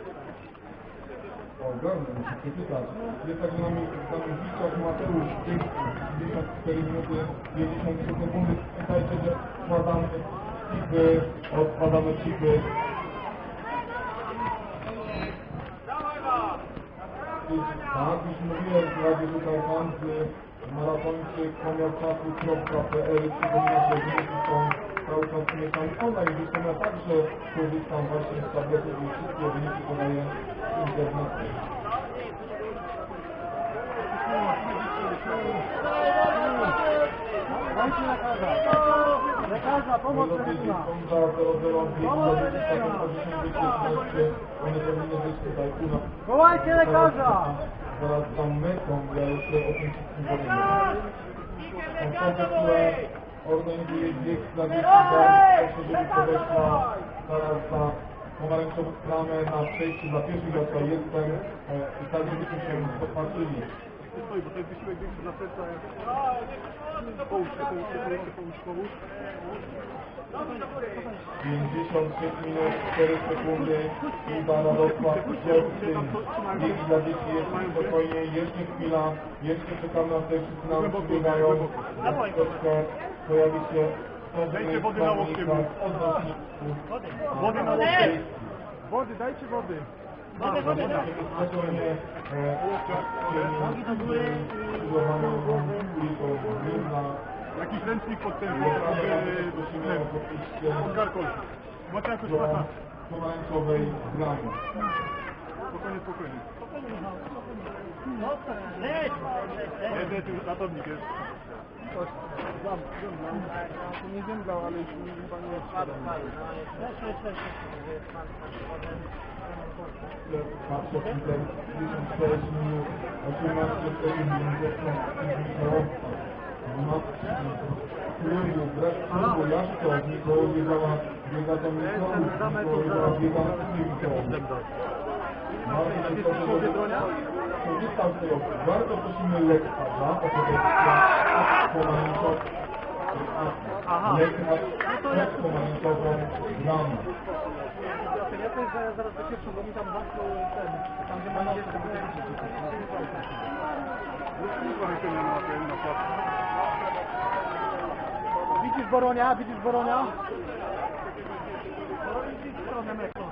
ogarnę, muszę przeczytać. Jest także z nami, z nami Wiczak Mateusz, pięćdziesiąt cztery minuty, pięćdziesiąt trzy sekundy. Pamiętajcie, że składamy chipy, odkładamy chipy. Tak, już mówiłem, że tutaj pan z maratończyk pomiar czasu kropka p l. Przypomina, że wyniki są cały czas mieszane online. Zresztą ja także korzystam właśnie z tabletów i wszystkie wyniki podaję w internecie. Dajcie lekarza! Lekarza, pomoc medyczna! Wołajcie lekarza! Zaraz dam metą, ja jeszcze o tym wszystkim powiem. Osoby, które organizuje bieg dla dzieci, proszę, żeby podeszła zaraz na pomarańczową klamę na przejściu dla pieszych, ja tutaj jestem i tak, żebyśmy się popatrzyli. Stoi, bo to jest wysiłek większy dla serca. Połóżcie, połóżcie, połóżcie, połóż, połóż. pięćdziesiąt pięć minut, cztery sekundy, Iba Radosław Dzielcy, bieg dla dzieci, jeszcze spokojnie, jeszcze chwila, jeszcze czekamy na te wszyscy nam przybiegają, troszkę pojawi się Dajcie wody na łokcie. Wody na łokcie. Wody, dajcie wody. Wody, wody, wody. Spokojnie, Nogi do góry. Jakiś ręcznik pod ten, pod karkol. Macie jakoś pasa. Pomarańczowej gramy. Spokojnie, spokojnie. Jest, jest, już ratownik jest. Znam, znam. To nie zemdlał, ale już chyba nie jest. Patrzę, tutaj trzydzieści sześć minut, osiemnaście sekund, Klubu, brak klubu, jak to? Nikogo biegała, biega tam Nikołów, Nikołów biega na Nikołów. Bardzo się proszę, żeby korzystał z tego. Bardzo prosimy lekarza o protekcję pomarańczową, lekarz pomarańczową ramę. Ja też zaraz do pierwszą, bo mi tam zamknął ten, tam gdzie ma jeszcze Widzisz Boronia? Widzisz Boronia? Boronia jest w stronę meczu.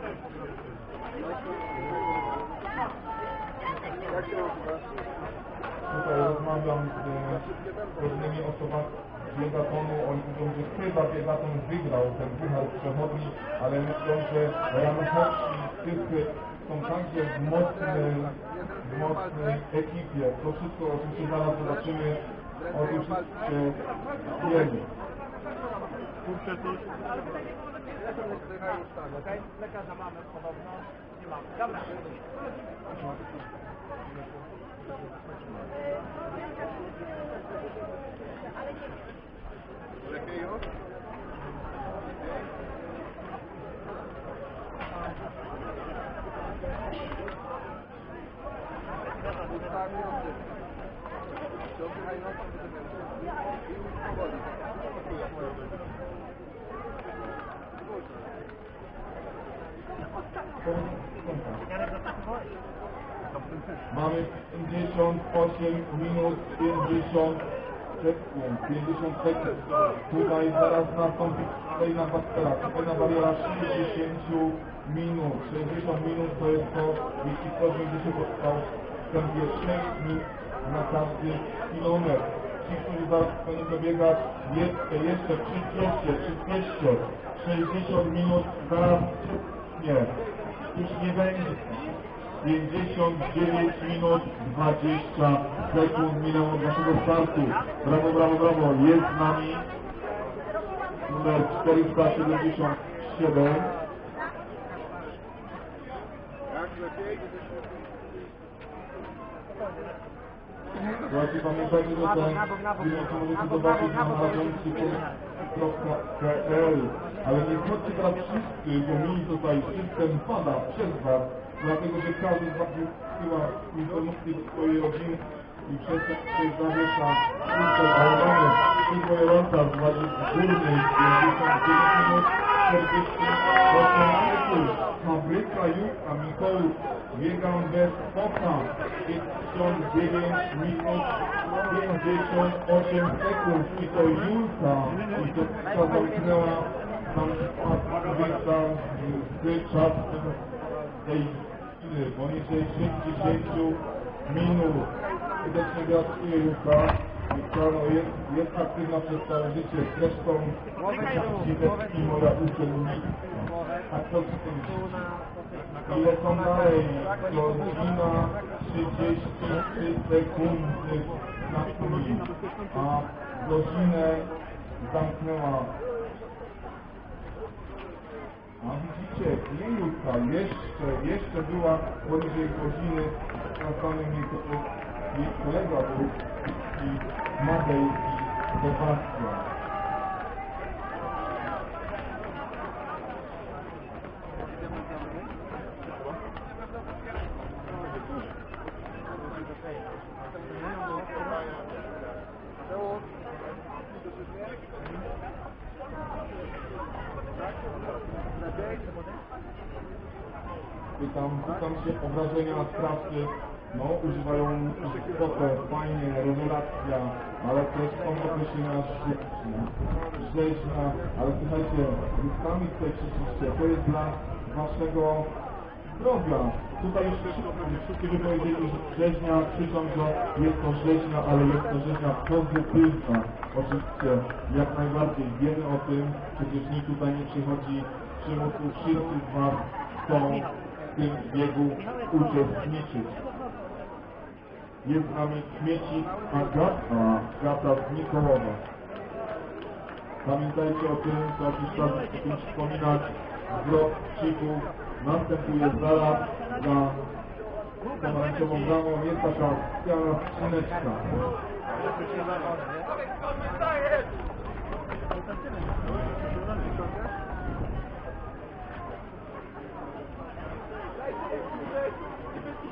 Tutaj rozmawiam z pewnymi osobami z biegatonu, oni mówią, że chyba biegaton wygrał ten puchar przechodni, ale myślą, że ramachowski tych są także w mocnej, w mocnej ekipie. To wszystko oczywiście zaraz zobaczymy, o tym się wiemy. Lekarza mamy podobno, nie mamy. Dobra. Lepiej już? Mamy pięćdziesiąt osiem minut pięćdziesiąt sekund, pięćdziesiąt sekund. Tutaj zaraz nastąpi kolejna bariera, kolejna bariera sześćdziesiąt minut. sześćdziesiąt minut to jest to, jeśli ktoś będzie się spotkał w tempie sześć minut na każdy kilometr. Ci, którzy zaraz będą dobiegać, jeszcze, jeszcze, przyspieszcie, przyspieszcie. sześćdziesiąt minut zaraz nie. Już nie będzie. pięćdziesiąt dziewięć minut dwadzieścia sekund minęło od naszego startu. Brawo, brawo, brawo. Jest z nami numer czterysta siedemdziesiąt siedem. Jak lepiej? Słuchajcie, pamiętajcie, że te zdjęcia możecie zobaczyć na narzędziu kropka p l. Ale nie chodźcie teraz wszyscy, bo mi tutaj system pada przez was, dlatego że każdy z was chyba informacje do swojej rodziny i przez to ktoś zawiesza system, ale mamy przyzwoje ląta z górnej pięćdziesiąt dziewięć minut czterdzieści osiem sekund. Fabryka Juka Mikołów biega bez foka pięćdziesiąt dziewięć minut pięćdziesiąt osiem sekund i to Julka i to ta zamknęła tam fabryka z czas tej chwili poniżej sześćdziesiąt minut. Serdecznie gratuluję Julka. No, jest, jest aktywna przez całe życie, zresztą i moja uczennica. A co z tym? Ile są dalej? Godzina trzydzieści trzy sekundy na chwili, a godzinę zamknęła. A widzicie, nie Julka, jeszcze, jeszcze była poniżej godziny, na samym jej kolega był i Madej i Sebastian. Pytam, pytam się o wrażenia z trasy. No, używają kwotę, fajnie, rewelacja, ale też są określenia sztuczne, rzeźna, ale słuchajcie, wy sami tutaj krzyczcie, to jest dla waszego zdrowia. Tutaj już wszyscy by powiedzieli, że rzeźnia, krzyczą, że jest to rzeźnia, ale jest to rzeźnia pozytywna. Oczywiście, jak najbardziej wiemy o tym, przecież nikt tutaj nie przychodzi przymusu, wszyscy z was chcą w tym biegu uczestniczyć. Jest z nami Kmiecik Agata, Agata z Mikołowa. Pamiętajcie o tym, co jakiś czas o tym wspominać. Zwrot krzyków następuje zaraz za pomarańczową bramą. Jest taka specjalna skrzyneczka.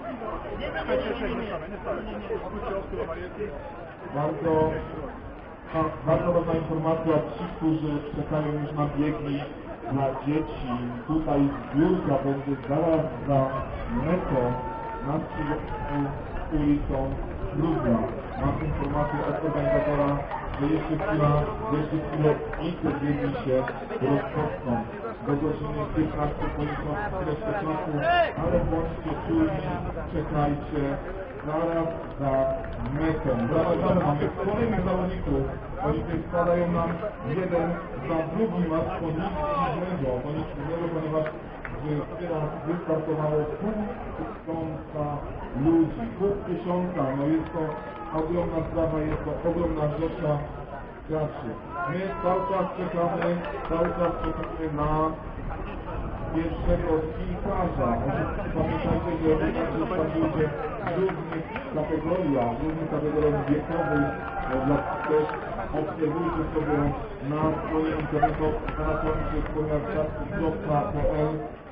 Bardzo, bardzo ważna informacja, ci, którzy czekają już na biegi dla dzieci. Tutaj zbiórka będzie zaraz za metą na skrzyżowaniu ulicą Ludna. Mam informację od organizatora, że jeszcze chwila, jeszcze chwilę i te biegi się rozpoczną. Do godziny piętnastej powinno chwileczkę czasu, ale bądźcie czujni, czekajcie zaraz za metą. Zaraz mamy kolejnych zawodników. Oni tutaj spadają nam jeden za drugim, a to nic dziwnego, to nic dziwnego, ponieważ teraz wystartowało pół tysiąca ludzi, pół tysiąca, no jest to ogromna sprawa, jest to ogromna rzesza graczy. My cały czas czekamy, cały czas czekamy na pierwszego piłkarza. Pamiętajcie, że także startujecie w różnych kategoriach, w różnych kategoriach wiekowych, dla też obserwujcie sobie na stronie internetowej, na stronie wspólniarczarki kropka p l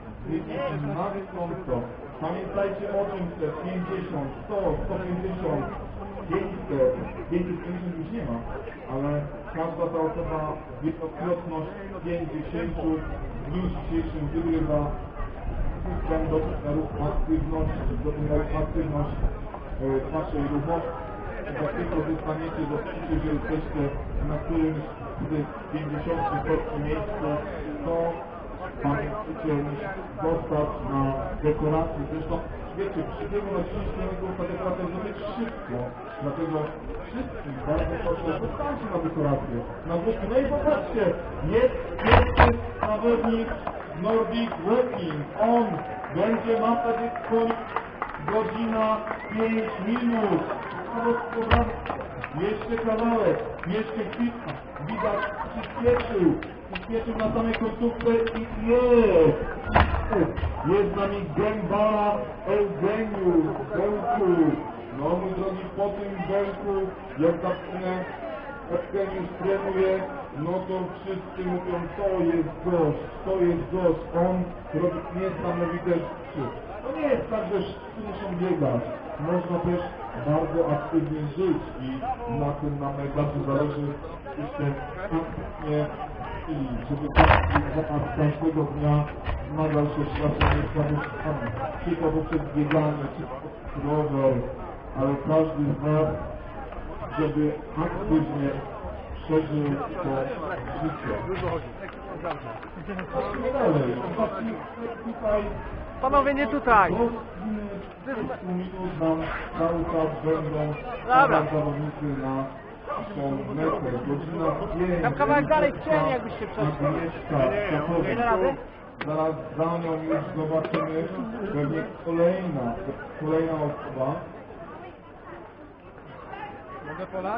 na konto. Pamiętajcie o tym, że pięćdziesiąt, sto, sto pięćdziesiąt, pięćset, pięćset pięćdziesiąt już nie ma, ale każda ta osoba wielokrotność pięćdziesięciu w dniu dzisiejszym wygrywa system do wymiaru aktywności, do wymiaru aktywność e, waszej ruchomości. Jak tylko zostaniecie, zobaczycie, że jesteście na którymś z tych pięćdziesięciu miejscu, to pamiętajcie, zostać na dekoracji. Zresztą, wiecie, przy biegu na trzydzieści kilometrów ta dekoracja zrobić szybko. Dlatego wszystkich bardzo proszę, zostańcie na dekorację. Na górze. No i popatrzcie, jest pierwszy zawodnik Nordic Walking. On będzie mapać godzina pięć minut. Jeszcze kawałek, jeszcze chwilka. Widać, przyspieszył. Przyspieszył na samej końcówce i jest! Jest z nami Gębara Eugeniusz, Bełku. No mój drogi, po tym Bełku, jak zapnę Eugeniusz trenuje, no to wszyscy mówią, to jest gość, to jest gość. On robi niesamowite rzeczy. To nie jest tak, że wszyscy muszą biegać. Można też bardzo aktywnie żyć i na tym nam najbardziej zależy. Jeszcze aktywnie, żeby każdego dnia nadal się pracuje z kamuszkami. Czy to poprzez bieganie, czy to poprzez rower, ale każdy z nas, żeby aktywnie przeżył to życie. Chodźmy dalej. Tutaj Panowie, nie tutaj. kilku minut nam cały czas będą Dobra. zawodnicy na naszą metę. Godzina pięć. Tam kawałek dalej w cieniu, jakbyście przeszli. Agnieszka, Nie da rady? zaraz za nią już zobaczymy pewnie kolejna, kolejna osoba. Mogę polać?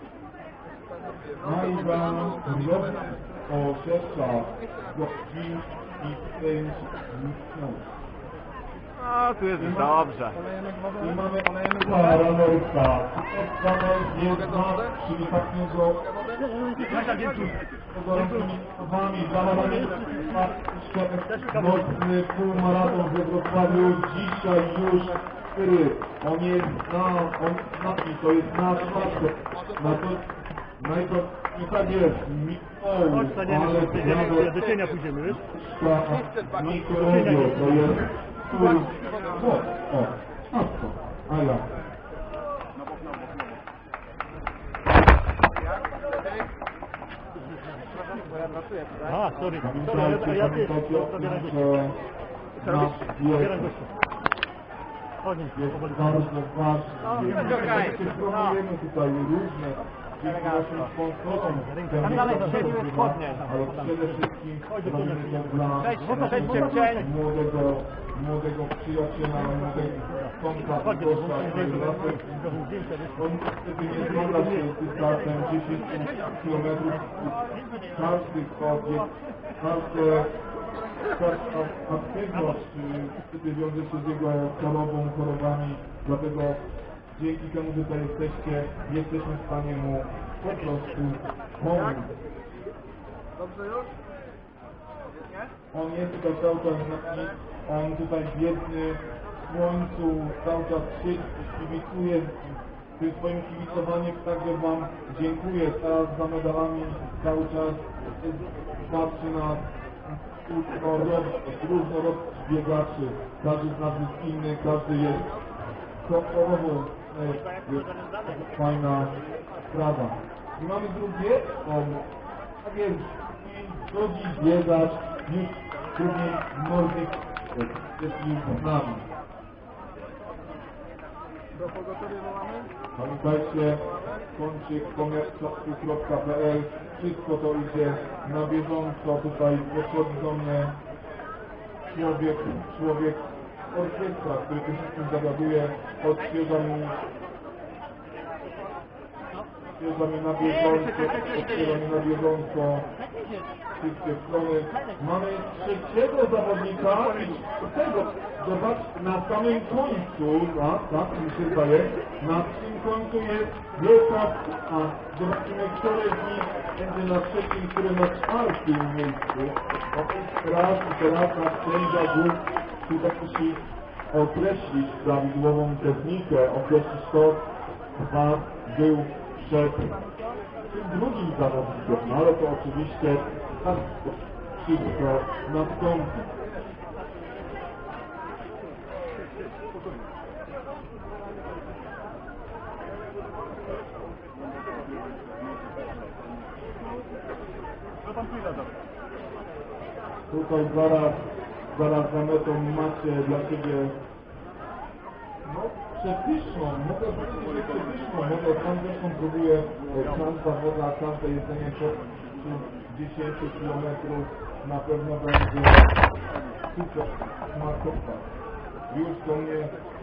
Majdan Rob Orzesza godzin i pięć minut. A, tu jest dobrze. I mamy pana Ramerka. Odstawiam jest nas, czyli takiego gorącymi słowami. Dla jeszcze nocny półmaraton we Wrocławiu. Dzisiaj już cztery. On jest na, on jest na to jest nasz facet. Na to, najpierw tak jest, Mikoł, ale do cienia pójdziemy, wiesz? Mikołowio, to jest który... O, o, a co? A ja. A, sorry. Pamiętajcie, Ja ty, pamiętajcie o tym, zabieram że nasz bieg Chodź, jest bardzo ważny. Promujemy tutaj różne dzięki naszym sponsorom, Tam dalej do siebie jest spodnie. ale przede wszystkim robimy to dla Przejdźcie, przejdźcie w cień. młodego, młodego przyjaciela, młodego skąta, gościa, który razem on niestety nie zmaga się z dystansem dziesięć kilometrów. Każdy kobiet, każde każda aktywność wtedy wiąże się z jego chorobą, chorobami, dlatego dzięki temu, że tutaj jesteście, jesteśmy w stanie mu po prostu pomóc. Dobrze już? On jest tutaj cały czas z nami, on tutaj biedny słońcu, cały czas siedzi, kibicuje tym swoim kibicowaniem, także Wam dziękuję. Teraz za medalami cały czas patrzy na różnorodność biegaczy. Każdy z nas jest inny, każdy jest kolorowo, jest fajna sprawa. I mamy drugie, tak jest, drugi biegacz już drugi Nordic jest już z nami. Do pogotowie wołamy? Pamiętajcie, kącik komercjacki kropka p l, wszystko to idzie na bieżąco. Tutaj podchodzi do mnie człowiek, człowiek orkiestra, który tym wszystkim zagaduje, odświeża mi odświeża mi na bieżąco, odświeża mi na bieżąco wszystkie strony. Mamy trzeciego zawodnika i tego, zobacz, na samym końcu, a, tak, mi się zdaje, na tym końcu jest wielka, a zobaczymy, który z nich będzie na trzecim, który na czwartym miejscu. O tej sprawie teraz na sędzia Bóg tutaj musi określić prawidłową technikę, określić to, kto był przed tym drugim zawodnikiem, no ale to oczywiście tak wszystko nastąpi. Tutaj zaraz, zaraz za metą macie dla siebie no, przepyszną, mogę powiedzieć przepyszną, mogę tam zresztą próbuję każda woda, każde jedzenie po dziesięciu kilometrów na pewno będzie super smakować. Już do mnie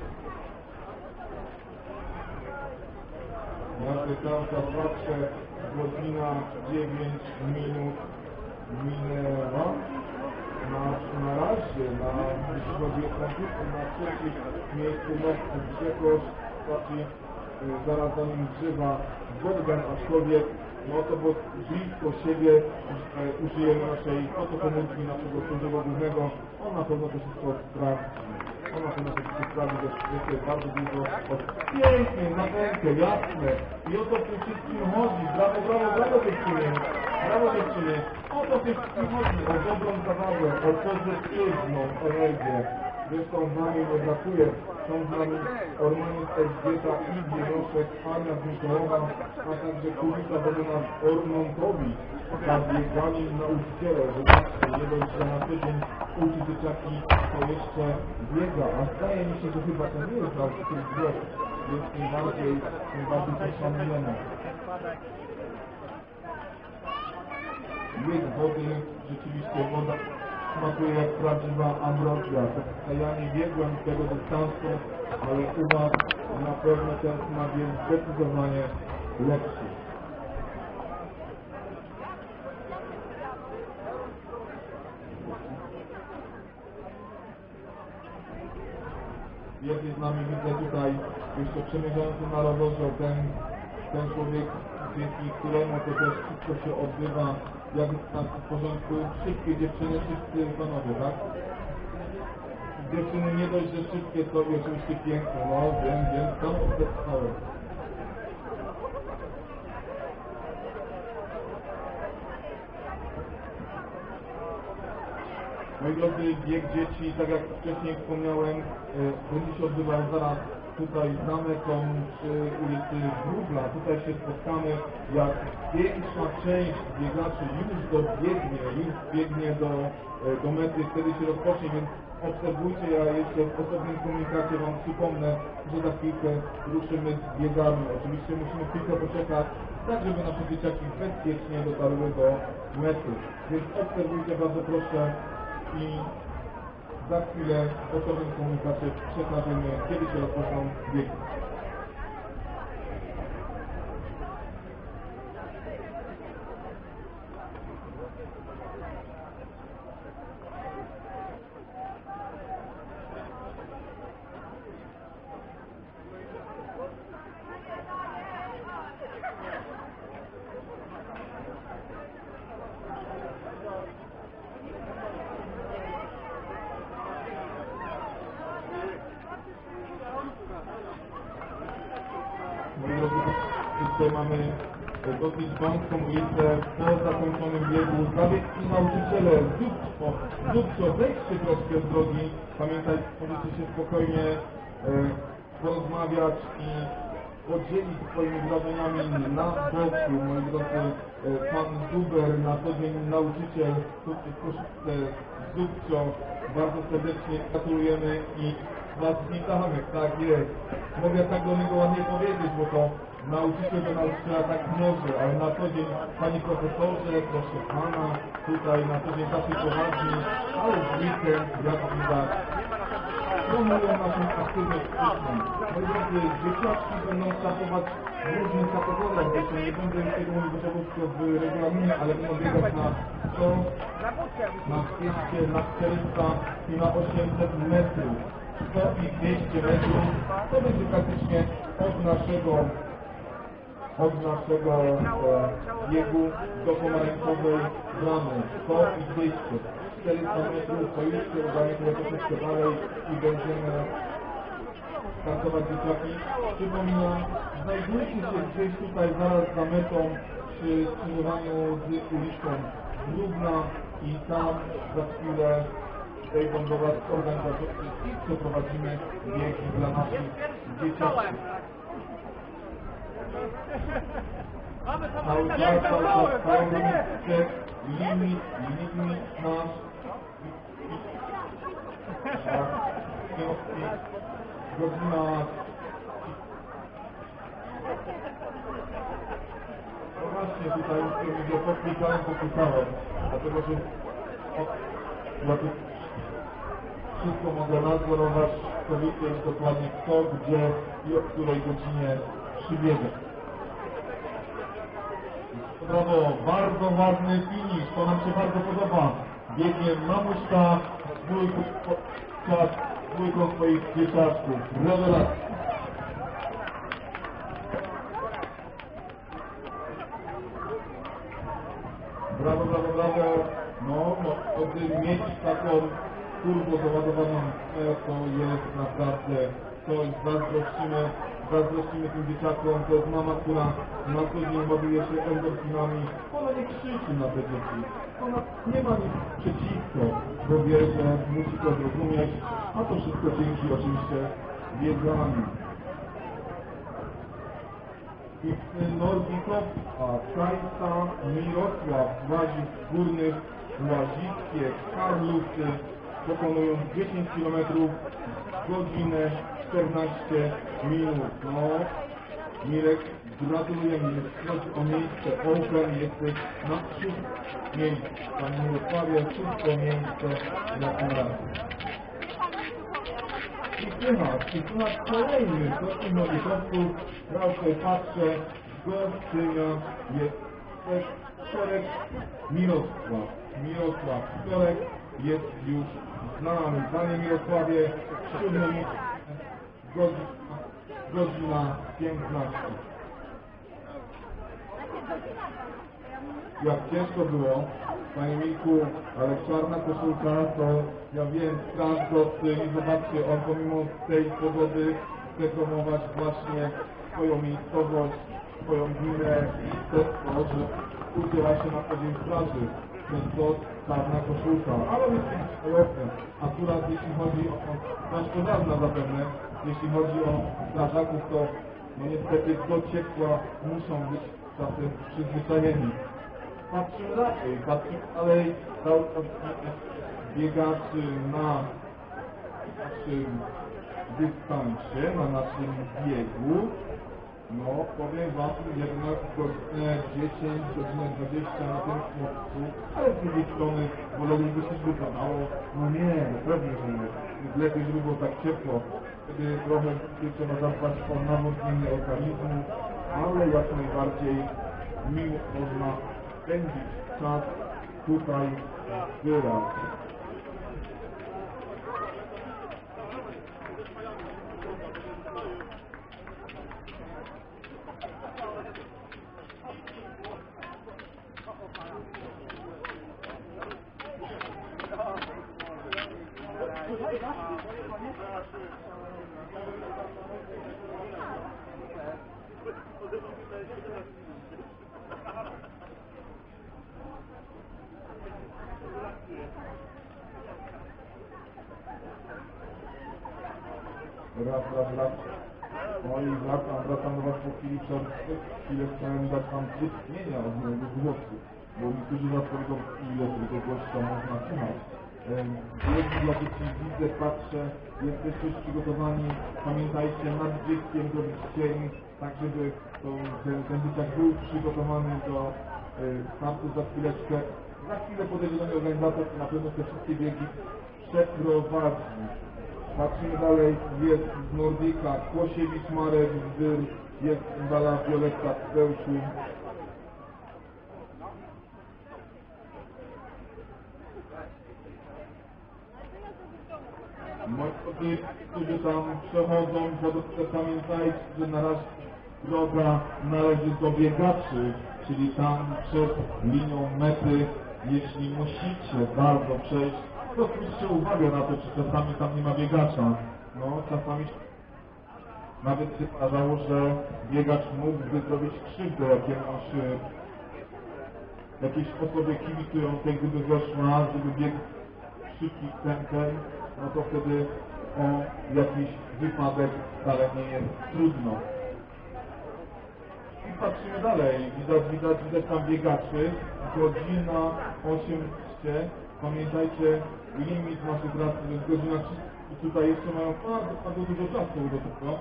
ja cały czas patrzę, godzina dziewięć minut minęła. Na, na razie, na, jeśli chodzi o komputer, na trzecim miejscu Nowcy Grzegorz, znaczy zaraz za nim Grzywa Bogdan, aczkolwiek no to bo blisko siebie e, użyjemy naszej fotokomórki, naszego sędziego głównego, on na pewno to wszystko sprawdzi. On na pewno to wszystko sprawdzi, że jest bardzo dużo od pięknie, na rękę, jasne. I o to w tym wszystkim chodzi. Brawo, brawo, brawo dziewczyny. Brawo dziewczyny. O to w tym wszystkim chodzi. O dobrą zabawę, o pozytywną energię. Zresztą z nami nie brakuje. Są z nami Ormanik Elżbieta i Bienoszek, Ania Znikorowa, a także Kulisa Bożena Ormontowicz. Zabiegani nauczyciele, że patrzcie, nie dość, że na tydzień uczy dzieciaki, to jeszcze biega. A zdaje mi się, że chyba to nie jest nauczyciel wzrok, więc tym bardziej, tym bardziej to szanujemy. Łyk wody, rzeczywiście woda smakuje jak prawdziwa ambrozja. Ja nie biegłem tego dystansu, ale u Was na pewno ten smak jest zdecydowanie lepszy. Jest z nami, widzę tutaj jeszcze przemierzający na rowerze ten, ten człowiek, dzięki któremu to też wszystko się odbywa, jak jest tak w porządku. Wszystkie dziewczyny, wszyscy panowie, tak? Dziewczyny nie dość, że wszystkie to i oczywiście piękne, no wiem, wiem, tam obecnąłem. Moi drodzy, bieg dzieci, tak jak wcześniej wspomniałem, będzie się odbywał zaraz tutaj za metą przy ulicy Wróbla. Tutaj się spotkamy, jak większa część biegaczy już dobiegnie, już biegnie do, do mety, wtedy się rozpocznie, więc obserwujcie, ja jeszcze w osobnym komunikacie Wam przypomnę, że za chwilkę ruszymy z biegami. Oczywiście musimy chwilkę poczekać, tak żeby nasze dzieciaki bezpiecznie dotarły do mety. Więc obserwujcie, bardzo proszę, i za chwilę w osobnym komunikacie przekażemy, kiedy się rozpoczną biegi. Tutaj mamy dosyć wąską ulicę po zakończonym biegu. Zawiecki nauczyciele, zróbcie, zróbcie, odejdźcie troszkę z drogi. Pamiętajcie, możecie się spokojnie e, porozmawiać i podzielić swoimi wrażeniami na boku. Moi drodzy, e, pan Zuber, na co dzień nauczyciel w Koszyczce, Zubcio, bardzo serdecznie gratulujemy i was witamy, tak jest. Mogę tak do niego ładnie powiedzieć, bo to nauczyciel do nauczyciela tak może, ale na co dzień, panie profesorze, proszę pana, tutaj na co dzień tacy poważni, ale w weekend, jak widać, promują naszą aktywność fizyczną. Moi drodzy, dzieciaczki będą startować w różnych kategoriach, zresztą nie będę już tego mówić, bo to wszystko w regulaminie, ale będą biegać na sto, na dwieście, na czterysta i na osiemset metrów. sto i dwieście metrów, to będzie praktycznie od naszego od naszego e, biegu do pomarańczowej bramy. sto i dwieście. czterysta metrów, to już się udamy tyle troszeczkę dalej i będziemy startować dzieciaki. Przypominam, znajdujcie się gdzieś tutaj zaraz za metą przy skrzyżowaniu z ulicą Zrubna i tam za chwilę wejdą do was organizatorzy i przeprowadzimy biegi dla naszych dzieciaków. Cały czas, cały czas, cały limit, limit, limit nasz. Godzina. No właśnie, tutaj już poklikałem, poklikałem, dlatego że ja tu wszystko mogę nadzorować, to wiedzieć dokładnie kto, gdzie i o której godzinie przybiega. Brawo, bardzo ładny finisz, to nam się bardzo podoba. Biegnie mamuśka z dwójką, z dwójką swoich dzieciaczków. Rewelacja. Brawo, brawo, brawo. No, no, żeby mieć taką turbo załadowaną, to jest naprawdę coś, zazdrościmy, zazdrościmy tym dzieciakom. To jest mama, która na co dzień ładuje się endorfinami. Ona nie krzyczy na te dzieci. Ona nie ma nic przeciwko, bo wie, że musi to zrozumieć, a to wszystko dzięki oczywiście biegami. I Norwikowska, Kajsa, Mirosław, Łazisk Górnych, Łazickie, Karlusy pokonują dziesięć kilometrów w godzinę czternaście minut. No, Mirek, gratulujemy, jeśli chodzi o miejsce Open, jesteś na szóstym miejscu. Panie Mirosławie, szóste miejsce na tym razie. Cisyna, Cisyna kolejny, to i Norwikowców, ja tutaj patrzę, Gostynia jest Szczerek, Mirosław, Mirosław Szczerek jest już z nami. Panie Mirosławie, siódme miejsce, godzina, godzina piętnaście. Jak ciężko było, panie Mirku, ale czarna koszulka to, ja wiem, transport i zobaczcie, on pomimo tej pogody chce promować właśnie swoją miejscowość, swoją gminę i to, że udziela się na co dzień straży. Więc to czarna koszulka, ale jest elefant. Akurat jeśli chodzi o straż pożarna zapewne, jeśli chodzi o strażaków, to no niestety do ciepła muszą być czasem przyzwyczajeni. Patrzymy dalej, patrzymy dalej, cały czas biegaczy na naszym dystansie, na naszym biegu. No, powiem wam, jednak godzinę dziesięć, godzinę dwadzieścia na tym chłopcu, ale z drugiej strony woleliby się, żeby padało. No nie, pewnie, że nie. Lepiej, żeby było tak ciepło. Wtedy trochę trzeba zadbać o nawodnienie organizmu, ale jak najbardziej miło można spędzić czas tutaj w górach. raz, raz, raz. No i wracam, wracam do Was po chwili przerwy. Chwilę chciałem dać Wam przytnienia od mojego głosu, bo niektórzy z Was powiedzą, ile tego gościa można słuchać. Biegi dla dzieci widzę, patrzę, jesteście już przygotowani, pamiętajcie, nad dzieckiem zrobić cień, tak żeby to, ten, ten dzieciak był przygotowany do y, startu za chwileczkę. Za chwilę podejdzie do mnie organizator i na pewno te wszystkie biegi przeprowadzi. Patrzymy dalej, jest z Nordika Kłosiewicz Marek, Zdyr, jest Bala Violetta z Bełczu. Moi, którzy tam przechodzą, to pamiętajcie, że na razie droga należy do biegaczy, czyli tam przed linią mety, jeśli musicie bardzo przejść, to zwróćcie uwagę na to, czy czasami tam nie ma biegacza. No, czasami nawet się zdarzało, że biegacz mógłby zrobić krzywdę jakiemuś, jakiejś osobie kibicującej, gdyby weszła, gdyby biegł szybkich tempem, no to wtedy o jakiś wypadek wcale nie jest trudno. I patrzymy dalej, widać, widać, widać tam biegaczy, godzina osiemnaście, pamiętajcie, limit naszych raz to jest godzina trzydzieści i tutaj jeszcze mają bardzo, bardzo dużo czasu do tego.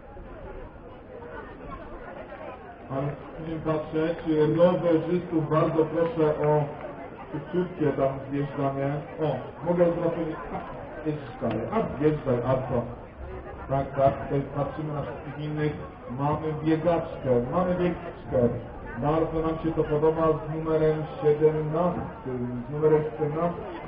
Ale musimy patrzeć, rowerzystów bardzo proszę o szybciutkie tam zjeżdżanie. O, mogę zobaczyć, a zjeżdżaj, a zjeżdżaj, a co? Tak, tak, tutaj patrzymy na wszystkich innych. Mamy biegaczkę, mamy biegaczkę. Bardzo nam się to podoba z numerem siedemnastym, z numerem czternastym.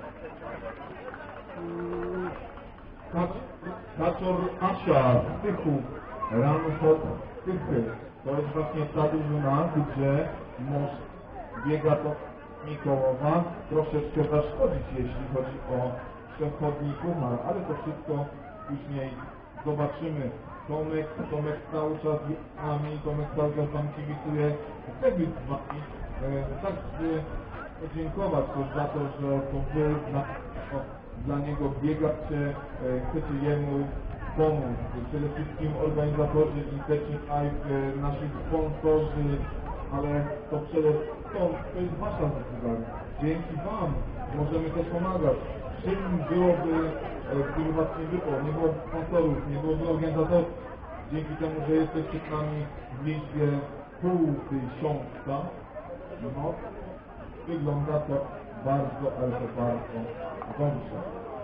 Kaczor Asia z Tychów, Ranhop Tychy. To jest właśnie ta drużyna, gdzie mąż biega to Mikołowa troszeczkę zaszkodzić, jeśli chodzi o przechodni puchar, ale to wszystko później zobaczymy. Tomek, Tomek cały czas jest z nami, Tomek cały czas tam kibicuje, chce być z wami. E, tak, by podziękować też za to, że to wy dla, o, dla niego biegacie, e, chcecie jemu pomóc. Przede wszystkim organizatorzy Intecznik Live, e, nasi sponsorzy, ale to przede wszystkim to, to jest wasza zasługa. Dzięki wam możemy też pomagać. Czym byłoby, gdyby was nie było, nie było sponsorów, nie byłoby organizatorów, dzięki temu, że jesteście z nami w liczbie pół tysiąca, no, wygląda to bardzo, ale to bardzo dobrze.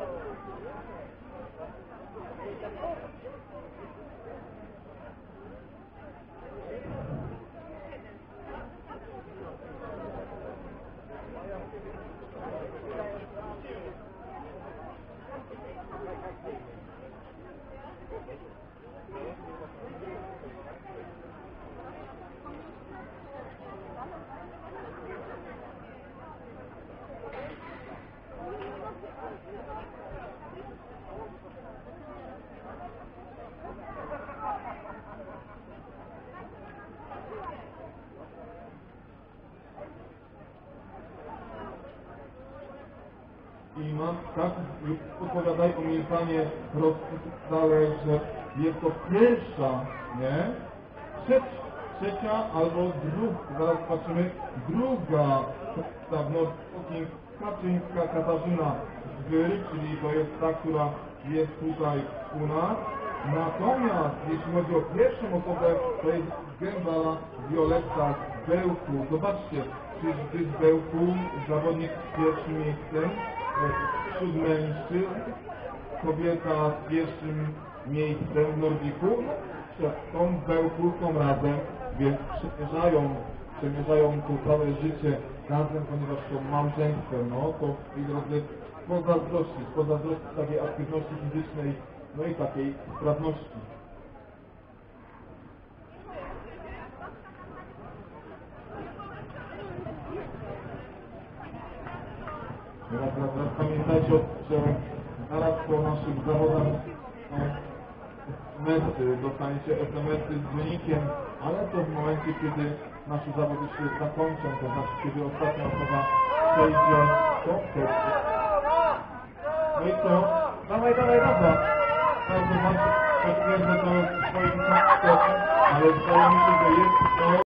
I mam tak, odpowiadajcie mi panie rozpisale, że jest to pierwsza, nie? Trzecia, trzecia albo druga, zaraz patrzymy, druga w Nordstoking Kaczyńska Katarzyna Zwyr, czyli to jest ta, która jest tutaj u nas. Natomiast jeśli chodzi o pierwszą osobę, to jest Gębala Violetta z Bełku. Zobaczcie, czyżby z Bełku zawodnik z pierwszym miejscem, wśród mężczyzn, kobieta z pierwszym miejscem w Nordiku, przed tą Bełku są razem, więc przemierzają, przemierzają to całe życie razem, ponieważ są małżeństwem, no to i drodzy, pozazdrościć, pozazdrościć takiej aktywności fizycznej, no i takiej sprawności. Teraz, teraz, teraz pamiętajcie, że zaraz po naszych zawodach es em esy, dostaniecie es em esy z wynikiem, ale to w momencie, kiedy nasze zawody się zakończą, to znaczy, kiedy ostatnia osoba przejdzie do wtedy. No i co? Dawaj, dawaj, dawaj! Bardzo, bardzo. potwierdzę to w swoim kontakcie, ale wydaje mi się, że jest to